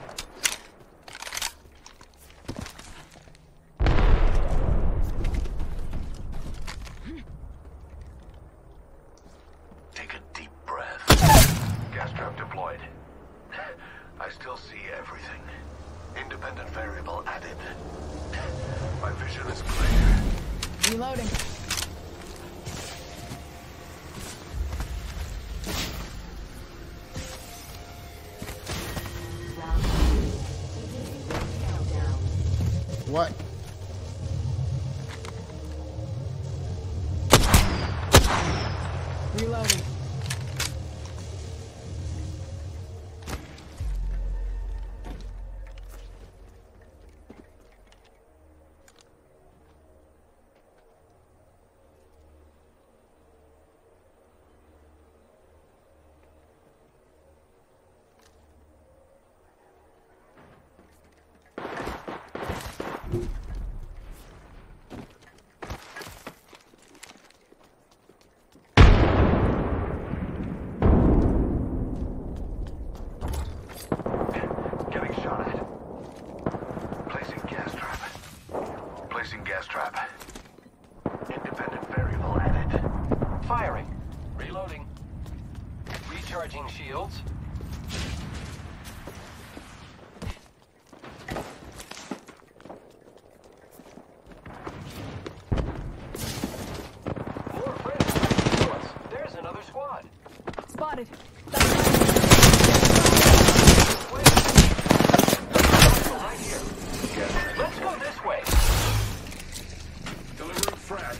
Take a deep breath. Gas trap deployed. I still see everything. Independent variable added. My vision is clear. Reloading. What? Reloading. Getting shot at. Placing gas trap. Placing gas trap. Independent variable added. Firing. Reloading. Recharging shields. More friends coming to us. There's another squad. Spotted. Right here. Let's go this way. Delivering frag.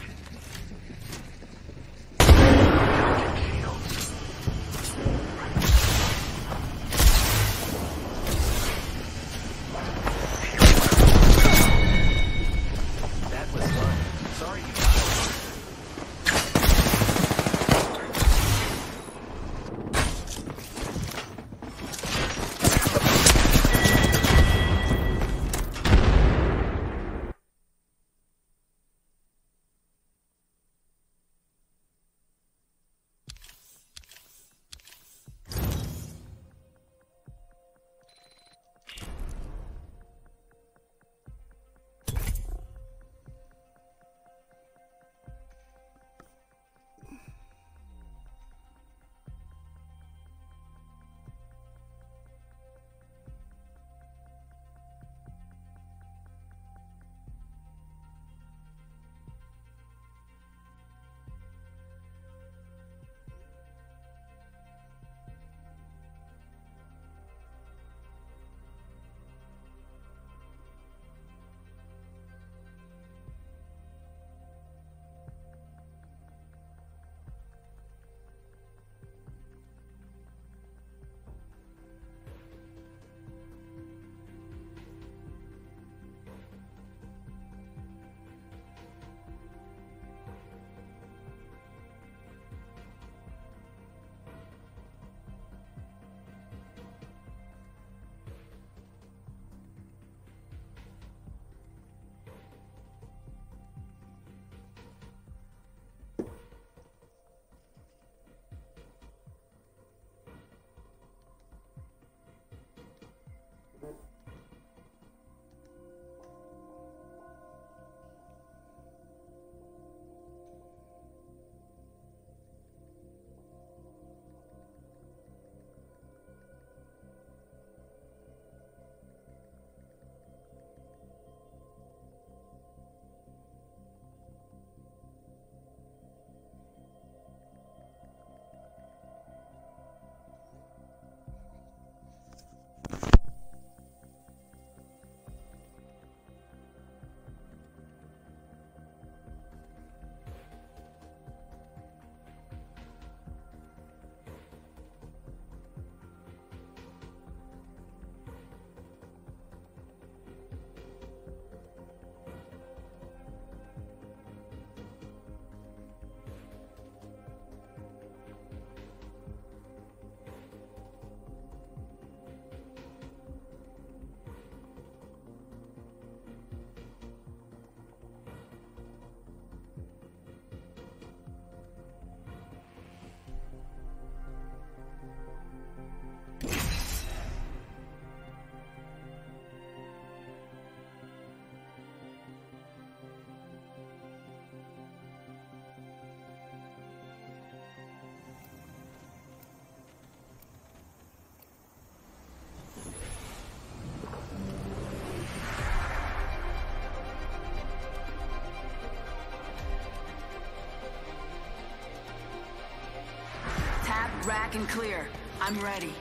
Rack and clear. I'm ready.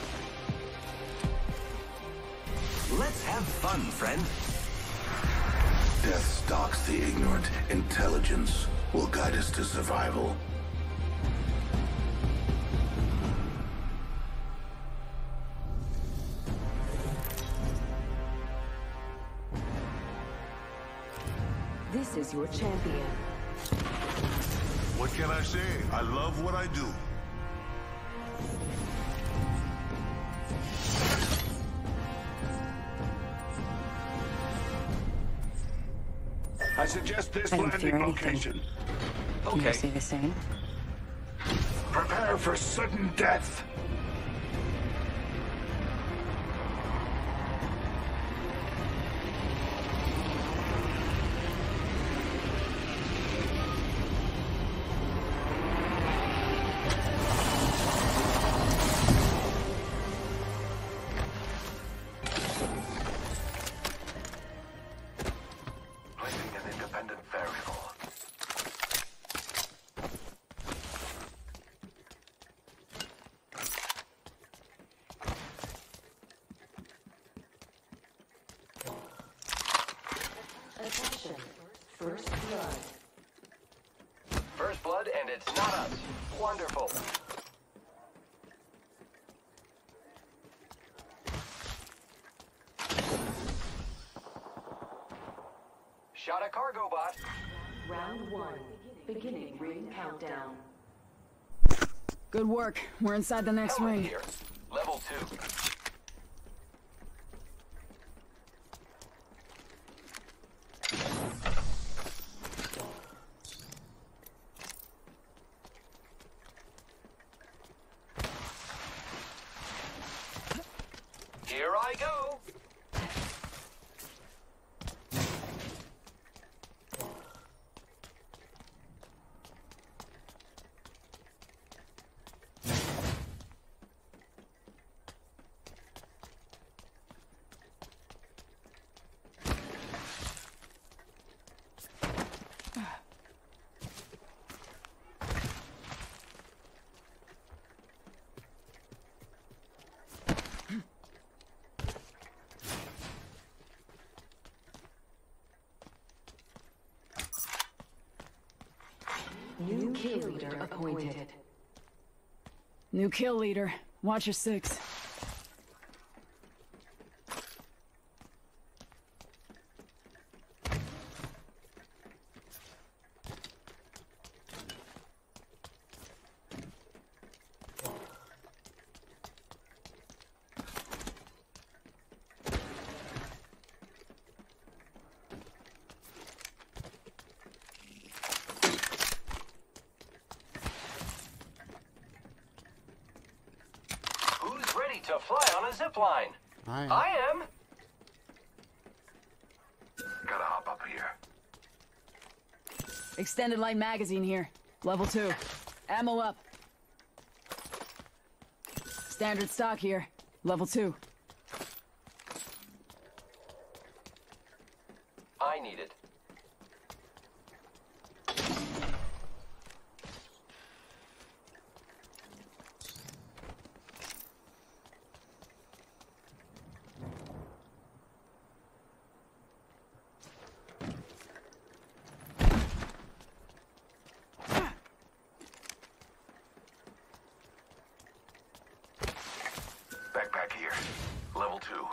Let's have fun, friend. Death stalks the ignorant. Intelligence will guide us to survival. This is your champion. What can I say? I love what I do. I suggest this I don't fear landing anything. location. Do you see the same? Prepare for sudden death. Placing an independent variable. Attention. First blood. First blood, and it's not us. Wonderful. Shot a cargo bot. Round one. Beginning ring countdown. Good work. We're inside the next Helmet ring. here. Level two. Here I go. New kill leader appointed. New kill leader. Watch your six. Who's ready to fly on a zipline? I am. I am. Gotta hop up here. Extended light magazine here. Level two. Ammo up. Standard stock here. Level two. I need it. Backpack here. Level two.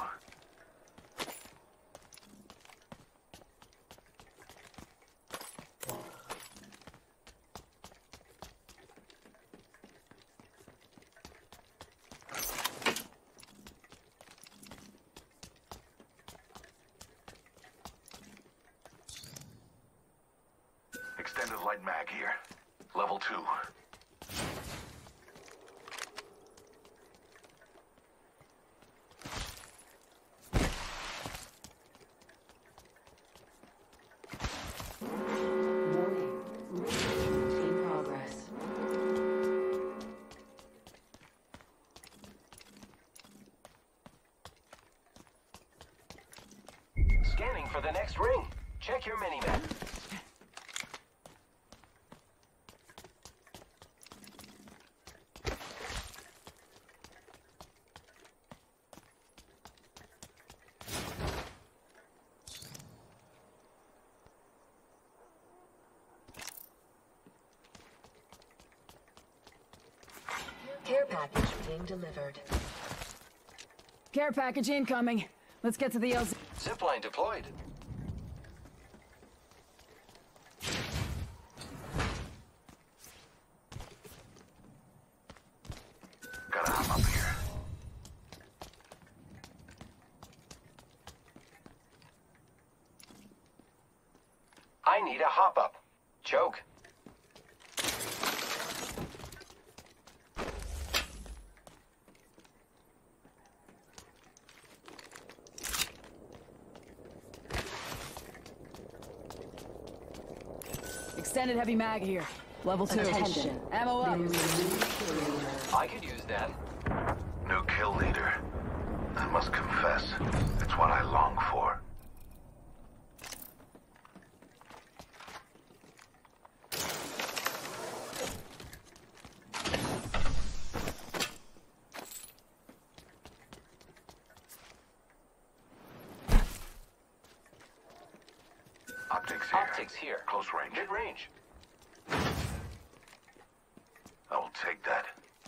Extended light mag here. Level two. Warning. Ring in progress. Scanning for the next ring. Check your minimap. package being delivered. Care package incoming. Let's get to the L Z. Zipline deployed. Gotta hop up here. I need a hop up. Choke. Extended heavy mag here. Level two. Attention. Ammo up. There is a new kill leader. I could use that. New kill leader. I must confess, it's what I long for. Optics here. Optics here. Close range. Mid-range. I will take that.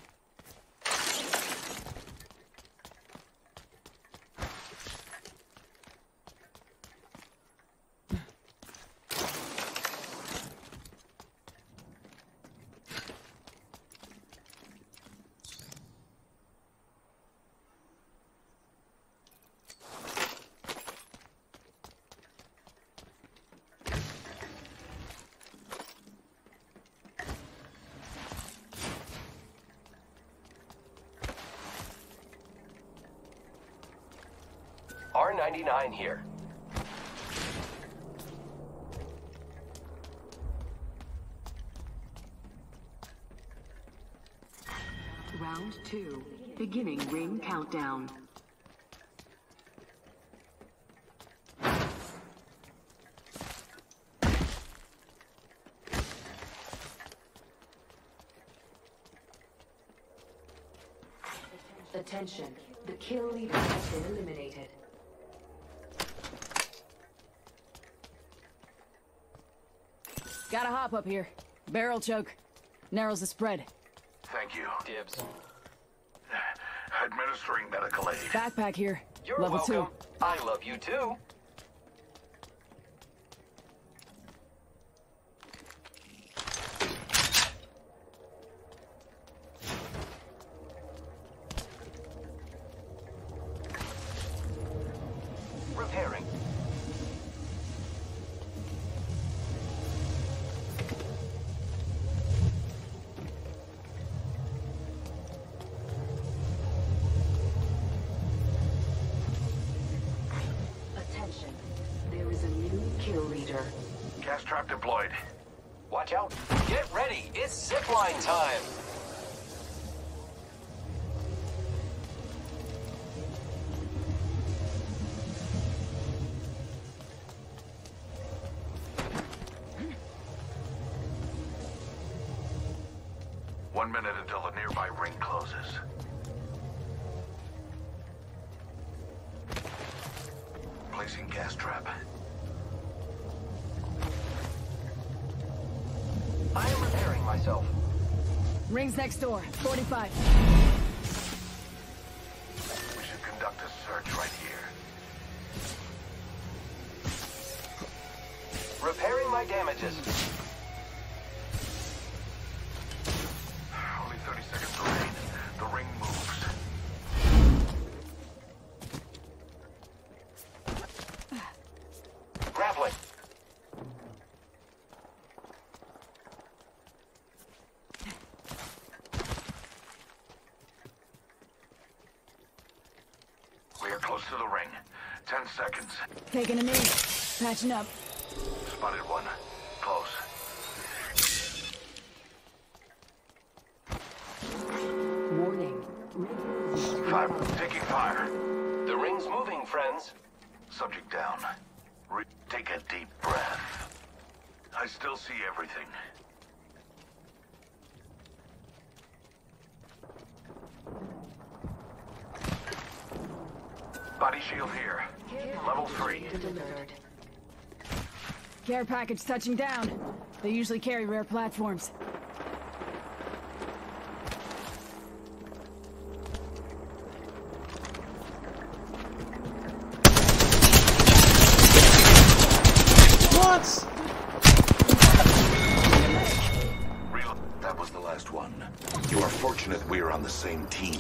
R ninety-nine here. Round two. Beginning ring countdown. Attention. The kill leader has been eliminated. Gotta hop up here. Barrel choke. Narrows the spread. Thank you. Dibs. Administering medical aid. Backpack here. You're Level welcome. two. I love you too. Repairing. Attention. There is a new kill leader. Gas trap deployed. Watch out. Get ready. It's zipline time. One minute until the nearby ring closes. Placing gas trap. I am repairing myself. Rings next door. forty-five. We should conduct a search right here. Repairing my damages. Only thirty seconds remain. The ring moves. Grappling. We are close to the ring. Ten seconds. Taking a knee. Patching up. Spotted one. Close. Warning. Five. Taking fire. The ring's moving, friends. Subject down. Re Take a deep breath. I still see everything. Body shield here. Level three. Delivered. Care package touching down. They usually carry rare platforms. the same team.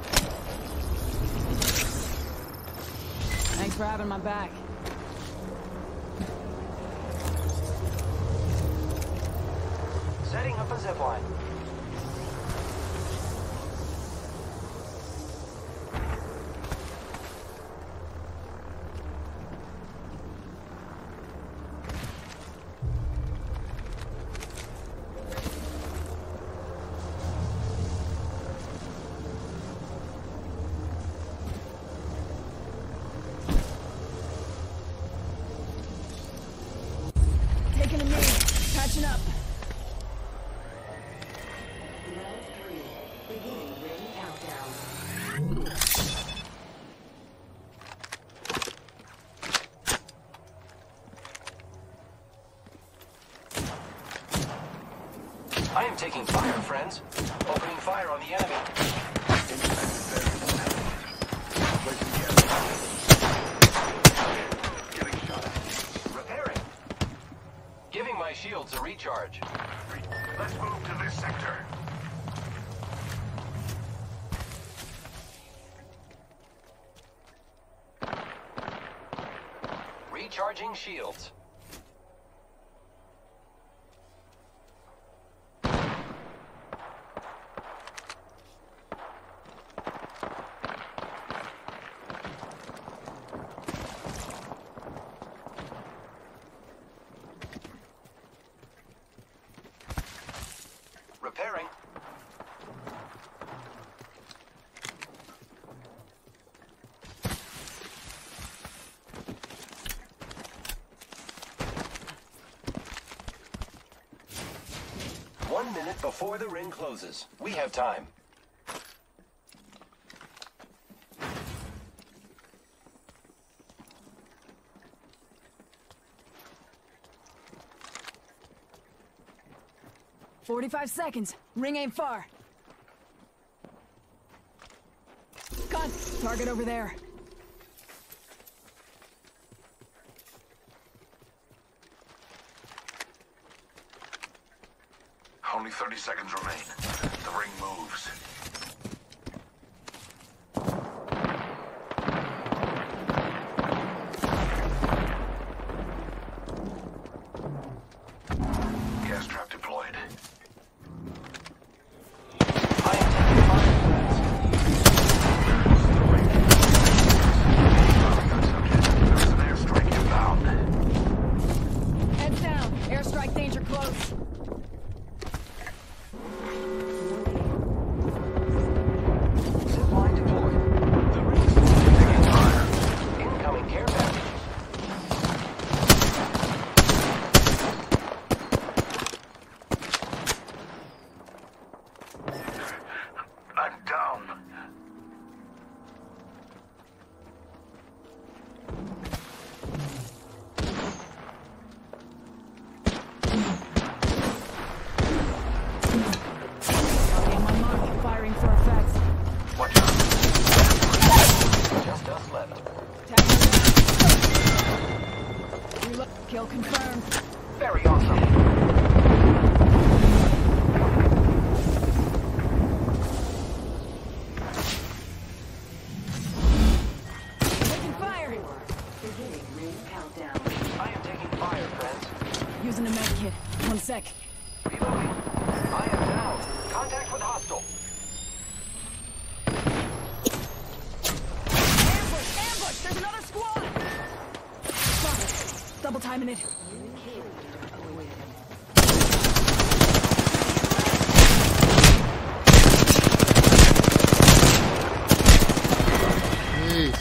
Thanks for having my back. Setting up a zipline. Taking a knee. Catching up. Round three. Beginning ring countdown. I am taking fire, friends. Opening fire on the enemy. Repairing. Giving my shields a recharge. Let's move to this sector. Recharging shields. Repairing. One minute before the ring closes. We have time. Forty-five seconds. Ring ain't far. Gun. Target over there. Only thirty seconds remain. The ring moves. Gas trap deployed. There's an airstrike inbound. Heads down. Airstrike danger close. Zipline deployed. The ring is taking fire. Incoming care package. I'm down. Copy on my mark. Firing for effect. Watch out. Just us left. Tag her down. Reload. Kill confirmed. Very awesome. Taking fire. Beginning ring countdown. I am taking fire, friends. Using a med kit. One sec. Reloading. I am down. Contact with hostile. Ambush! Ambush! There's another squad! Got it. Double timing it. Jeez.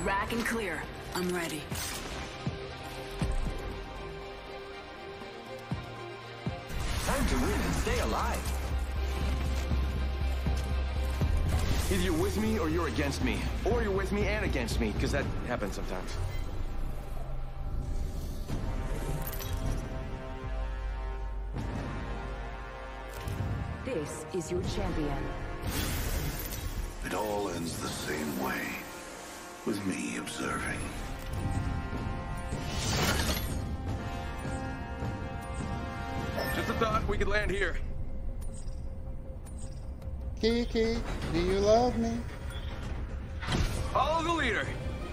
Rack and clear. I'm ready. Time to win and stay alive. Either you're with me or you're against me. Or you're with me and against me, because that happens sometimes. This is your champion. It all ends the same way, with me observing. Just a thought, we could land here. Kiki, do you love me? Follow the leader.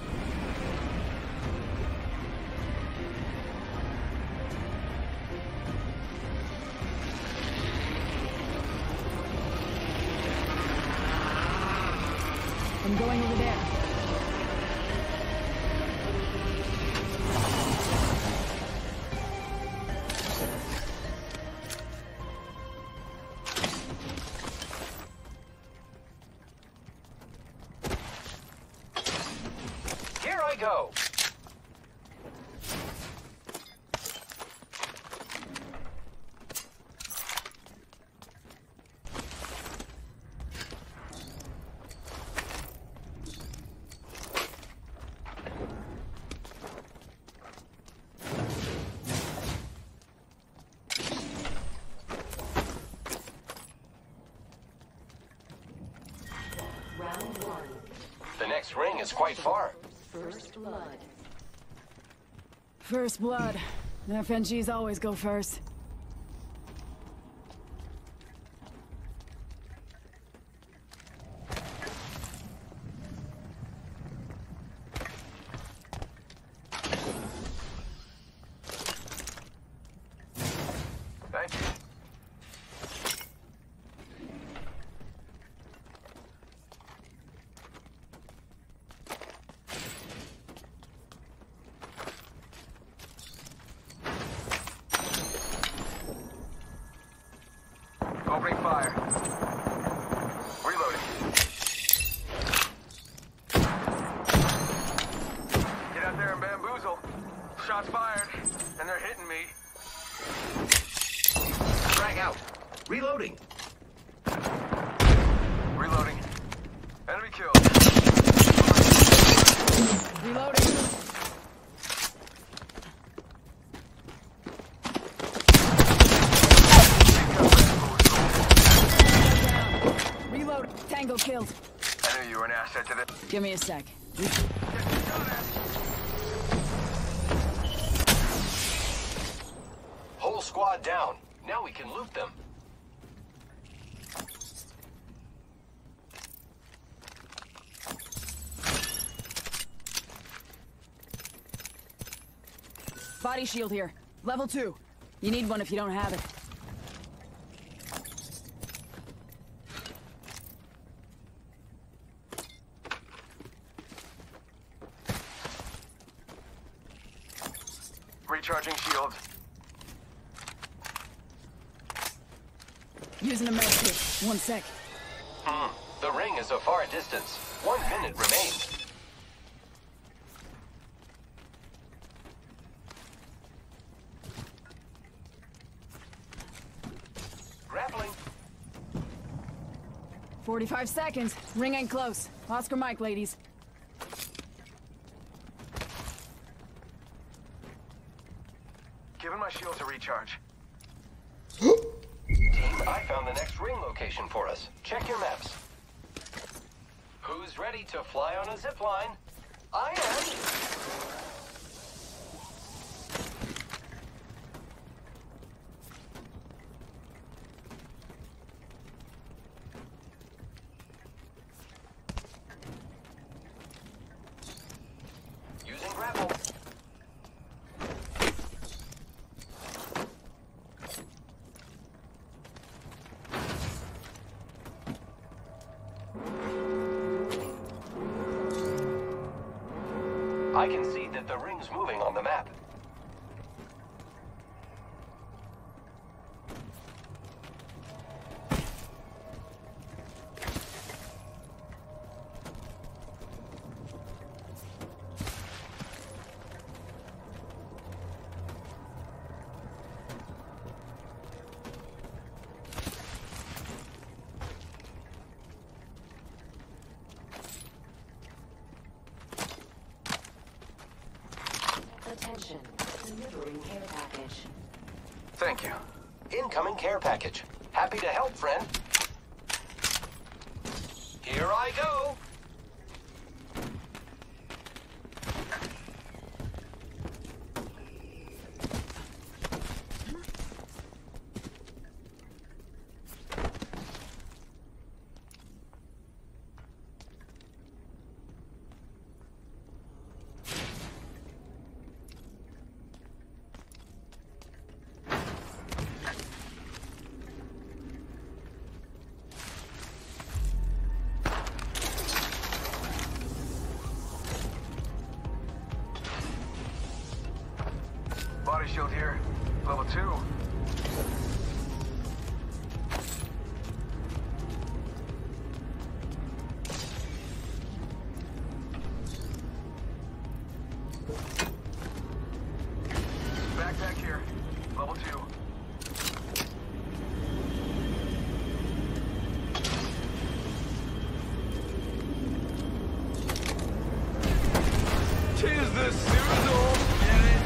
I'm going over there. Here I go. Round one. The next ring is quite far. First blood. First blood. F N Gs always go first. Thank you. Opening fire. Reloading. Get out there and bamboozle. Shots fired, and they're hitting me. Frag out. Reloading. Reloading. Enemy killed. Reloading. Reload. Tango killed. I knew you were an asset to this. Give me a sec. Whole squad down. Now we can loot them. Body shield here. Level two. You need one if you don't have it. Recharging shield. Using a med kit. One sec. Hmm. The ring is a far distance. One minute remains. Grappling. forty-five seconds. Ring ain't close. Oscar Mike, ladies. Giving my shields a recharge. Team, I found the next ring location for us. Check your maps. Who's ready to fly on a zip line? I am. Using grapple. I can see that the ring's moving on the map. Attention, delivering care package. Thank you. Incoming care package. Happy to help, friend. Here I go. Body shield here. Level two. Backpack here. Level two. Tis the Suzel. Get it?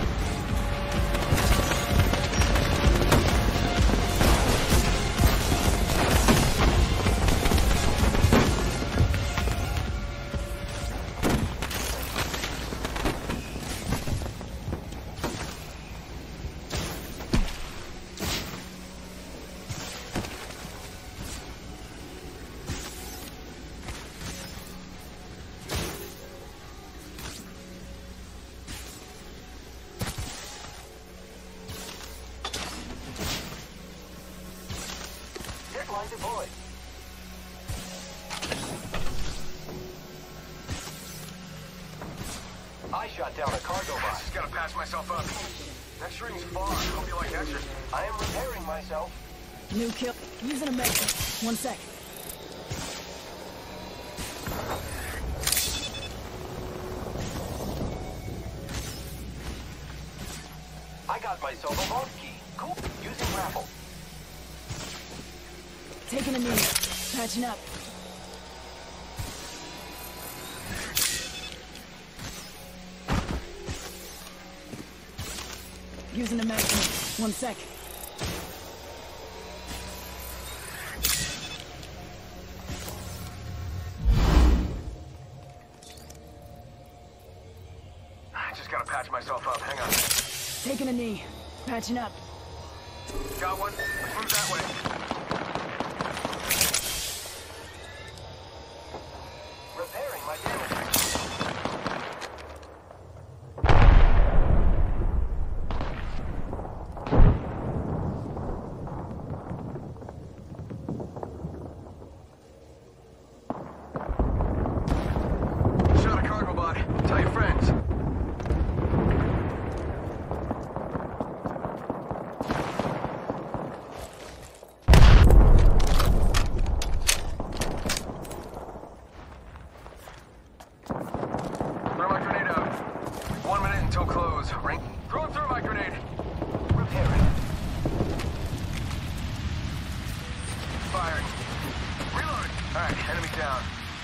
Line deployed. I shot down a cargo bot. Just gotta patch myself up. Next ring's far. Hope you like extras. I am repairing myself. New kill. Using a med kit. One sec. I got myself a vault key. Cool. Using grapple. Taking a knee. Patching up. Using a med kit. One sec. I just gotta patch myself up. Hang on. Taking a knee. Patching up. Got one. Let's move that way. Repairing my damage. Shot a cargo bot. Tell your friends. Throw my grenade out. One minute until close. Ring. Throw through my grenade. Repairing. Firing. Reloading. Alright, enemy down.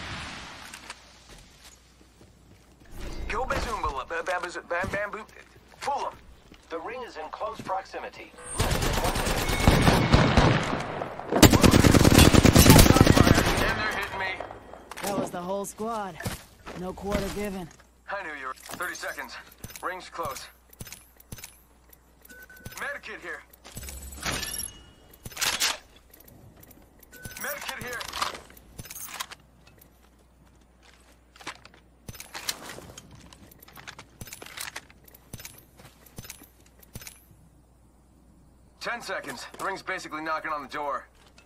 Go bazoomba, ba- babaz- bam bamboo. Fool him. The ring is in close proximity. And they're hitting me. That was the whole squad. No quarter given. I knew you were. thirty seconds. Ring's close. Medikit here. Medikit here. Ten seconds. The ring's basically knocking on the door.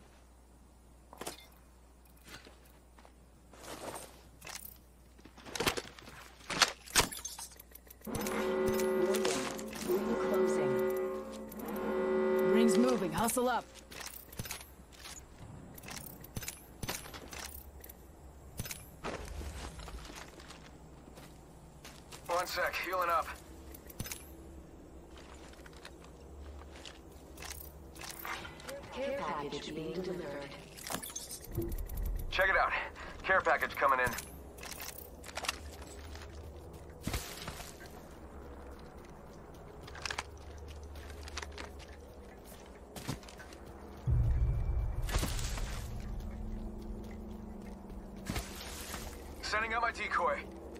Ring closing. Ring's moving. Hustle up. One sec. Healing up. Care package being delivered. Check it out. Care package coming in. out my decoy.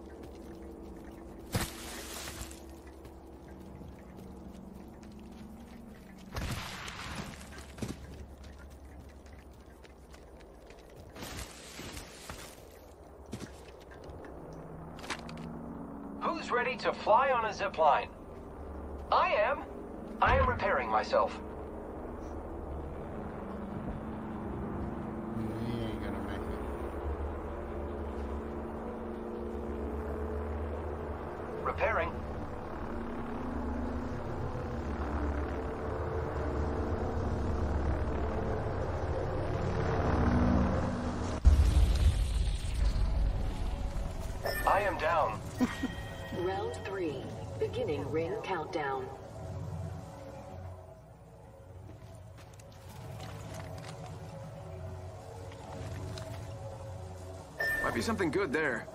Who's ready to fly on a zip line? I am. I am repairing myself. He ain't gonna make it. Repairing. I am down. Round three. Beginning ring countdown. Might be something good there.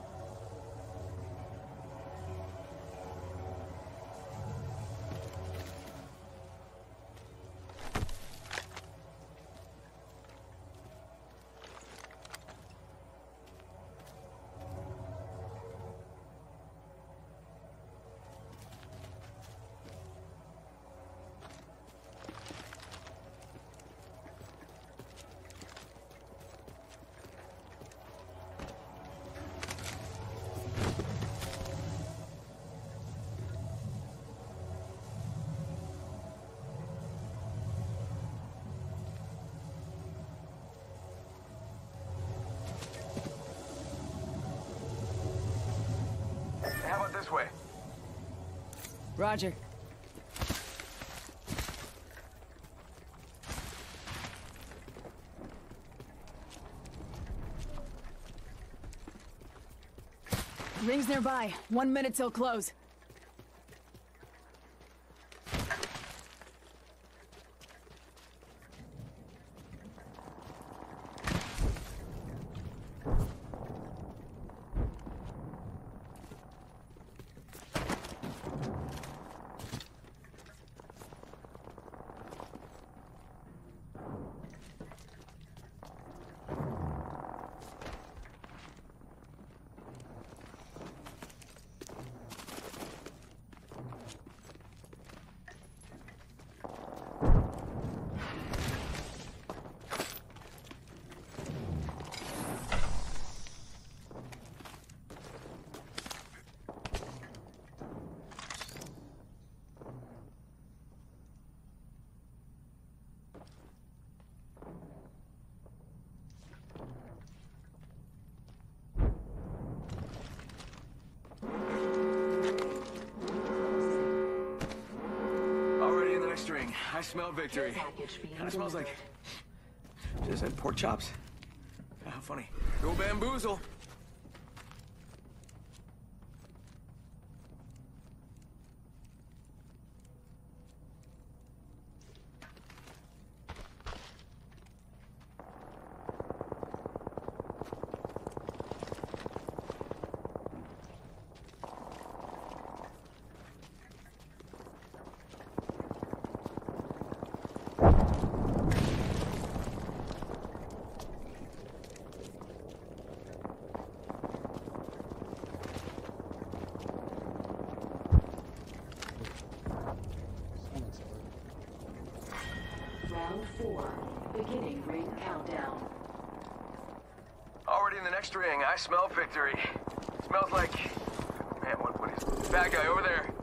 How about this way? Roger. Ring's nearby. One minute till close. String. I smell victory. Kind of smells like just had pork chops. How funny. Go bamboozle. Round four. Beginning ring countdown. Already in the next ring. I smell victory. Smells like... Man, what, what is... Bad guy over there.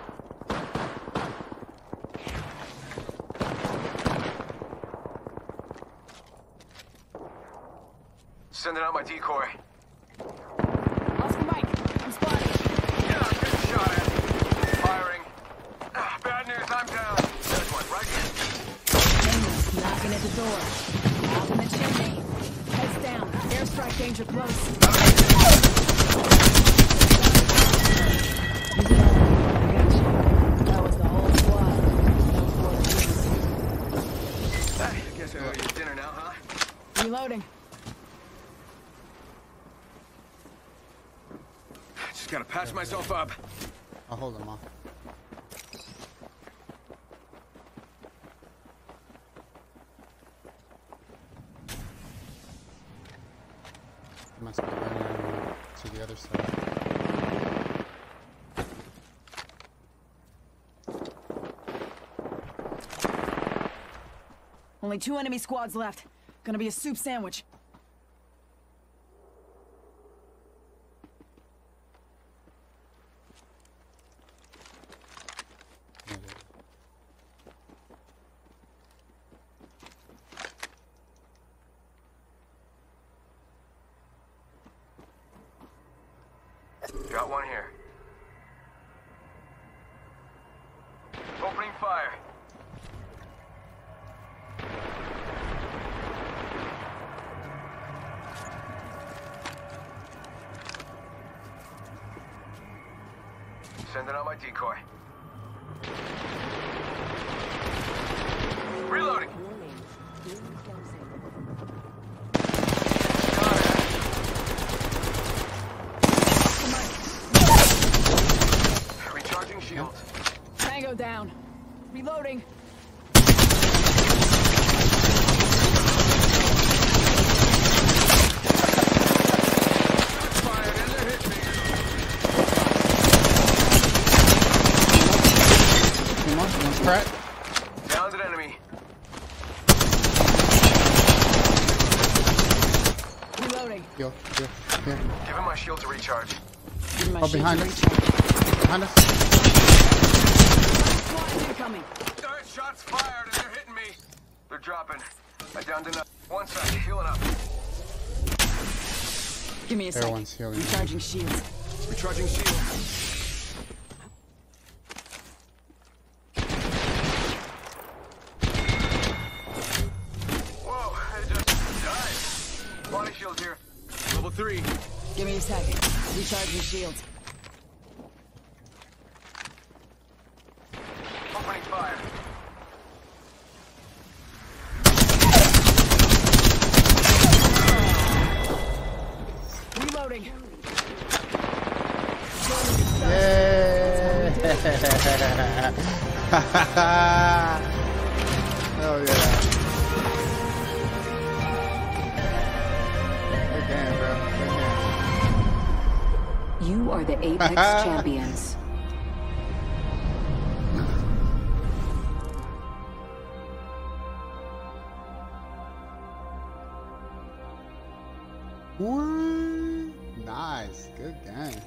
Sending out my decoy. Oscar Mike, I'm spotted. Yeah, good shot at me. Firing. Ah, bad news, I'm down. There's one, right here. Amos knocking at the door. Out in the chimney. Heads down. Airstrike danger close. That was the whole squad. I guess I owe you dinner now, huh? Reloading. Just gotta patch myself up. I'll hold them off. Must be running to to the other side. Only two enemy squads left. Gonna be a soup sandwich. Got one here. Opening fire. Sending out my decoy. Reloading. Recharging shields. Tango down. Reloading. Crack. Downed an enemy. Reloading. Yo, yo, here. Give him my shield to recharge. Oh, behind us. Behind us. Squad incoming. Alright, shots fired and they're hitting me. They're dropping. I downed enough. One side, healing up. Give me a second. Everyone's healing. Recharging shields. Recharging shield. Body shield here. Level three. Give me a second. Recharging shields. Opening fire. Reloading. Yeah. Oh yeah. You are the Apex champions. Woo. Nice. Good game.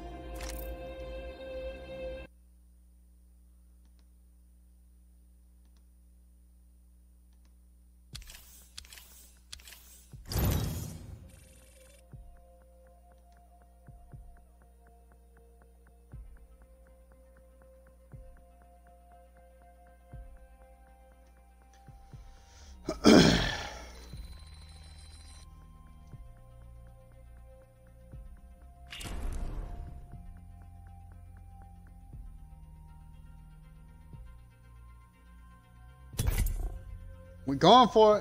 We're going for it.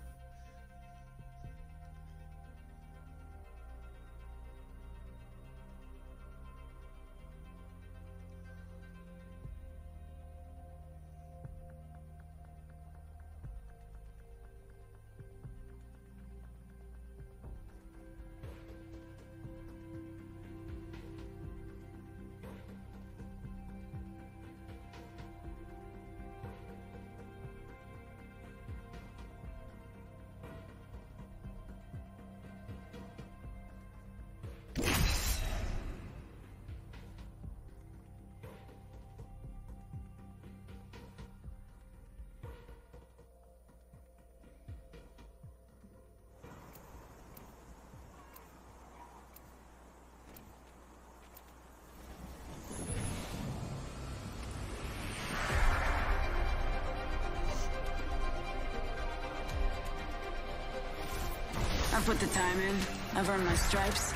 I've put the time in. I've earned my stripes.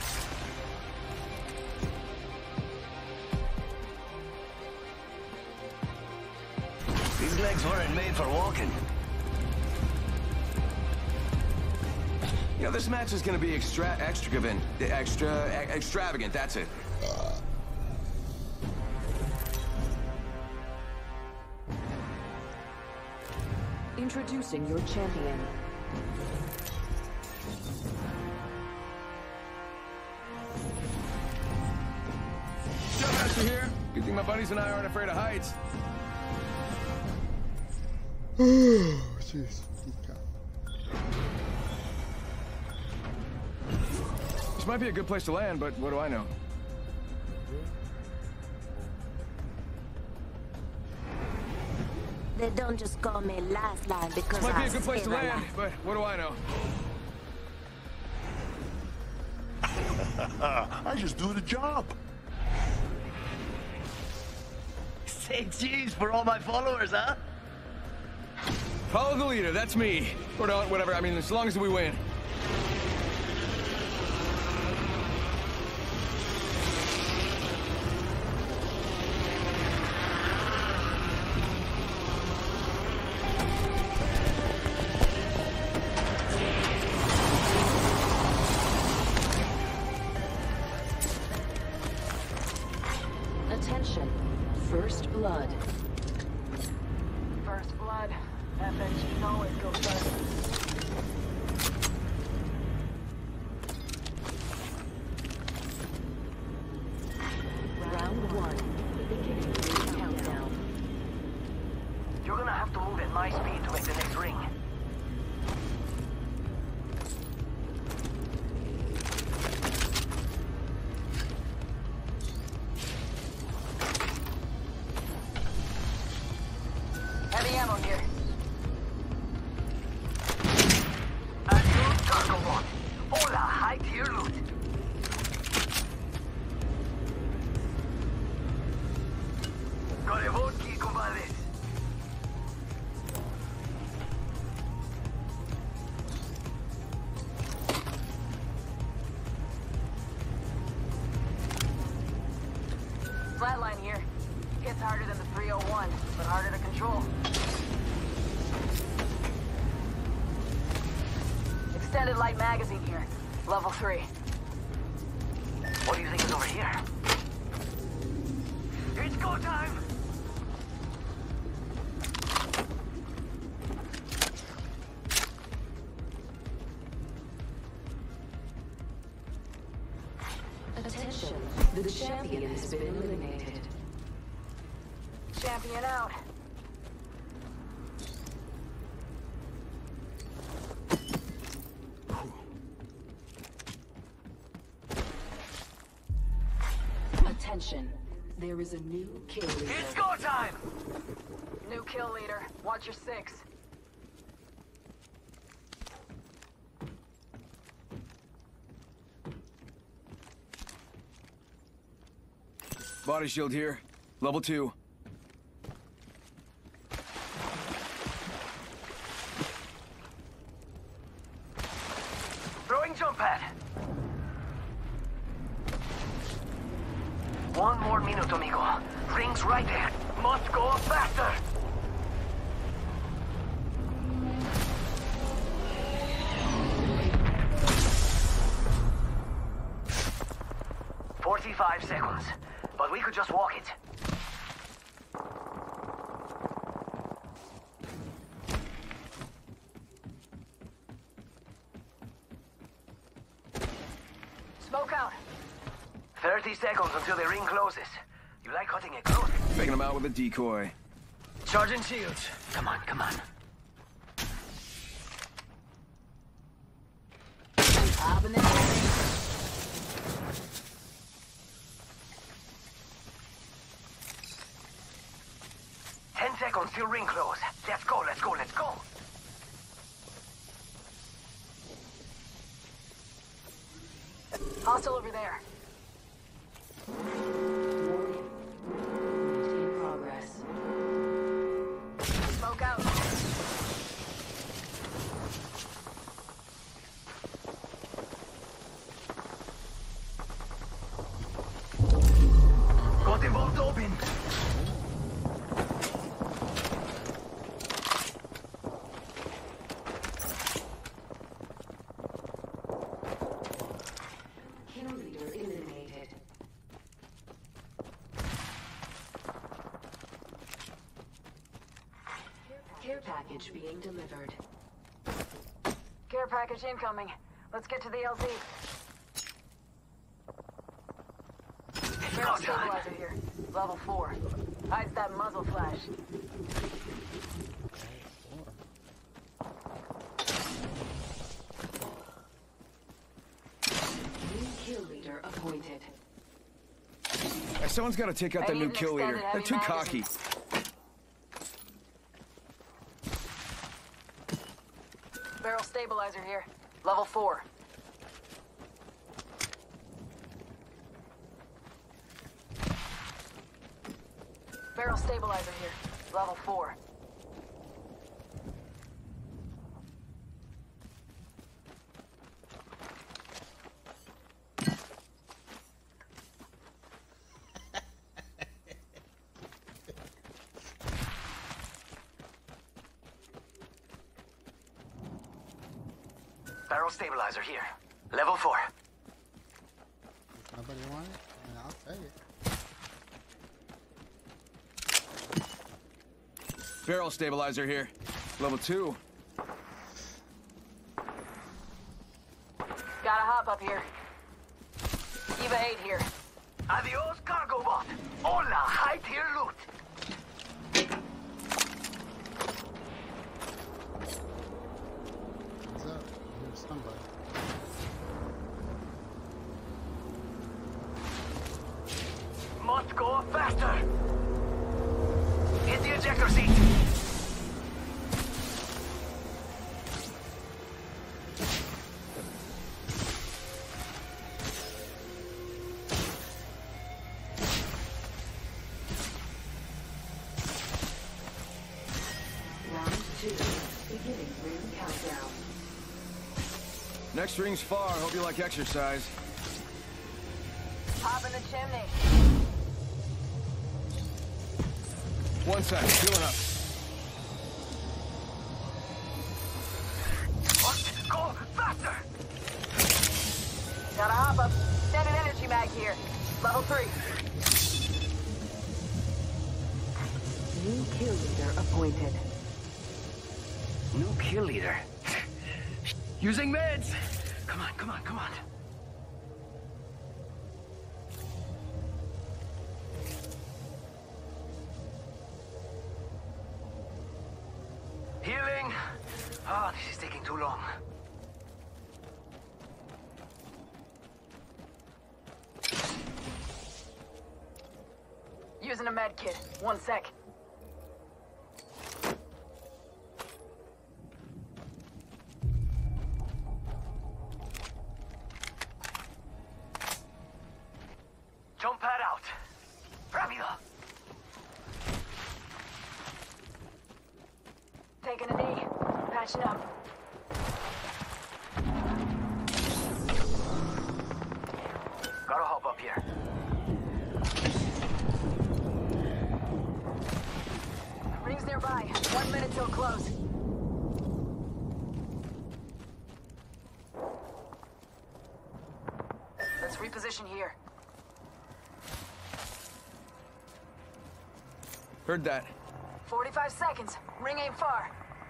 These legs weren't made for walking. You know, this match is gonna be extra extravagant. Extra e extravagant, that's it. Introducing your champion. Good thing my buddies and I aren't afraid of heights. Jeez. Okay. This might be a good place to land, but what do I know? They don't just call me last line because This might be I a good place to stay land, alive. but what do I know? I just do the job. Say cheese for all my followers, huh? Follow the leader, that's me. Or don't, whatever, I mean, as long as we win. Attention. First blood. First blood. F N G always goes first. Round one. Beginning ring countdown. You're gonna have to move at my speed to make the next ring. Heavy ammo here. A new cargo one. Hola, high tier loot. Golevodki, compadres. Flatline here. Hits harder than the three oh one, but harder to control. Extended light magazine here. Level three. What do you think is over here? It's go time! Attention. The champion has been eliminated. Champion out. Attention. There is a new kill leader. It's go time! New kill leader. Watch your six. Body shield here. Level two. Throwing jump pad. One more minute, amigo. Ring's right there. Must go faster. Forty-five seconds. But we could just walk it. Smoke out. Thirty seconds until the ring closes. You like cutting it close? Faking them out with a decoy. Charging shields. Come on, come on. Ten seconds till ring close. Let's go, let's go, let's go. Hostile over there. In progress. Smoke out. Got the vault open. Kill leader eliminated. Care package being delivered. Care package incoming. Let's get to the L Z. Barrel stabilizer here. Level four. Hides that muzzle flash. New kill leader appointed. Hey, someone's got to take out I that need new an kill leader. extended They're heavy too magazine. cocky. Barrel stabilizer here. Level four. Barrel stabilizer here. Level four. Barrel stabilizer here. Level four. If nobody want it, then I'll take it. Barrel stabilizer here. Level two. Gotta hop up here. Eva eight here. Adios, cargo bot. Hola, high tier loot. What's up? Here's somebody. Must go faster. Hit the ejector seat. Round two. Beginning ring countdown. Next ring's far. Hope you like exercise. Hop in the chimney. One sec. Healing up. Must go faster. Gotta hop up. Extended energy mag here. Level three. New kill leader appointed. New kill leader. Using meds. Come on, come on, come on. Healing. Oh, this is taking too long. Using a med kit. One sec. Jump pad out. Rápido. Taking a knee. Patching up. Gotta hop up here. Rings nearby. One minute till close. Let's reposition here. Heard that. forty-five seconds. Ring ain't far.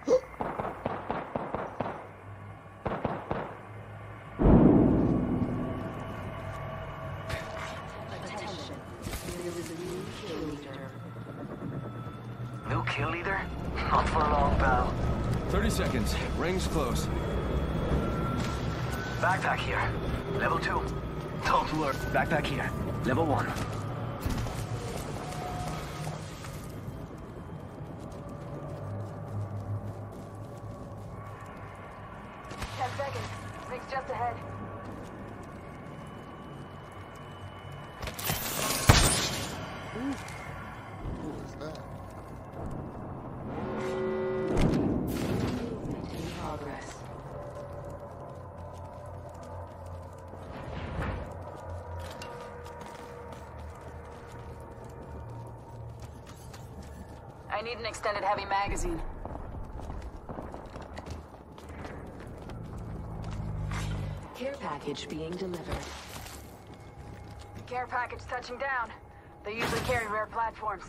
Attention. There is a new kill leader. New kill leader? Not for long, pal. thirty seconds. Ring's close. Backpack here. Level two. Don't worry. Backpack here. Level one. Ten seconds. Ring's just ahead. What was that? Movement in progress. I need an extended heavy magazine. Care package being delivered. Care package touching down. They usually carry rare platforms.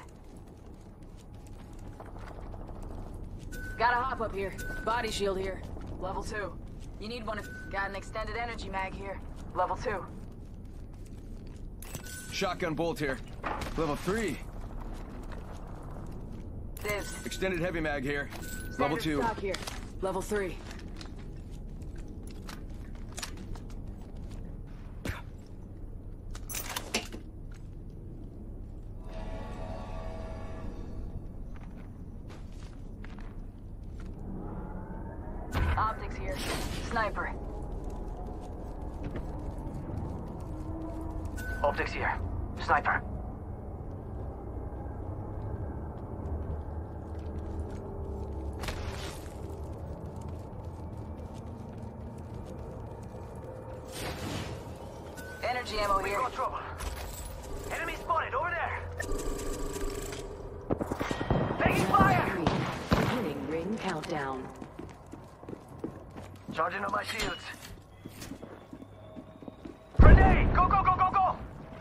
Gotta hop up here. Body shield here. Level two. You need one if... Got an extended energy mag here. Level two. Shotgun bolt here. Level three. This. Extended heavy mag here. Level two. Stock here. Level three. Optics here. Sniper. Optics here. Sniper. Energy ammo We here. got trouble. Enemy spotted over there. Taking fire! Beginning ring countdown. Charging on my shields. Grenade! Go, go, go, go, go!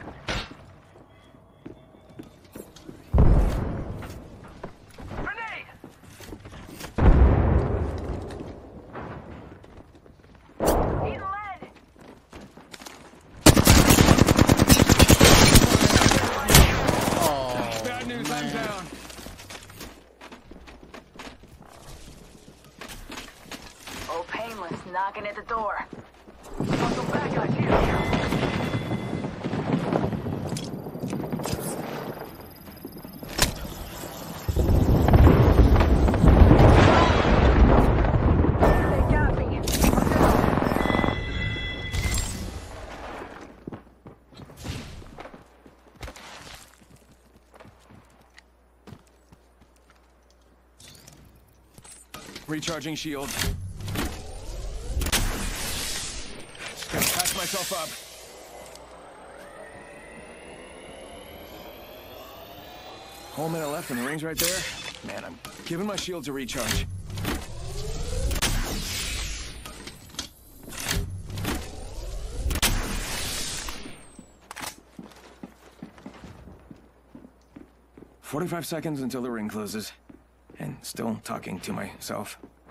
Grenade! He's lead. Bad news, I'm down. Oh, painless knocking at the door. Got some bad guys here. They got me. Recharging shield. Gotta patch myself up. Whole minute left and the ring's right there. Man, I'm giving my shields a recharge. Forty-five seconds until the ring closes. And still talking to myself.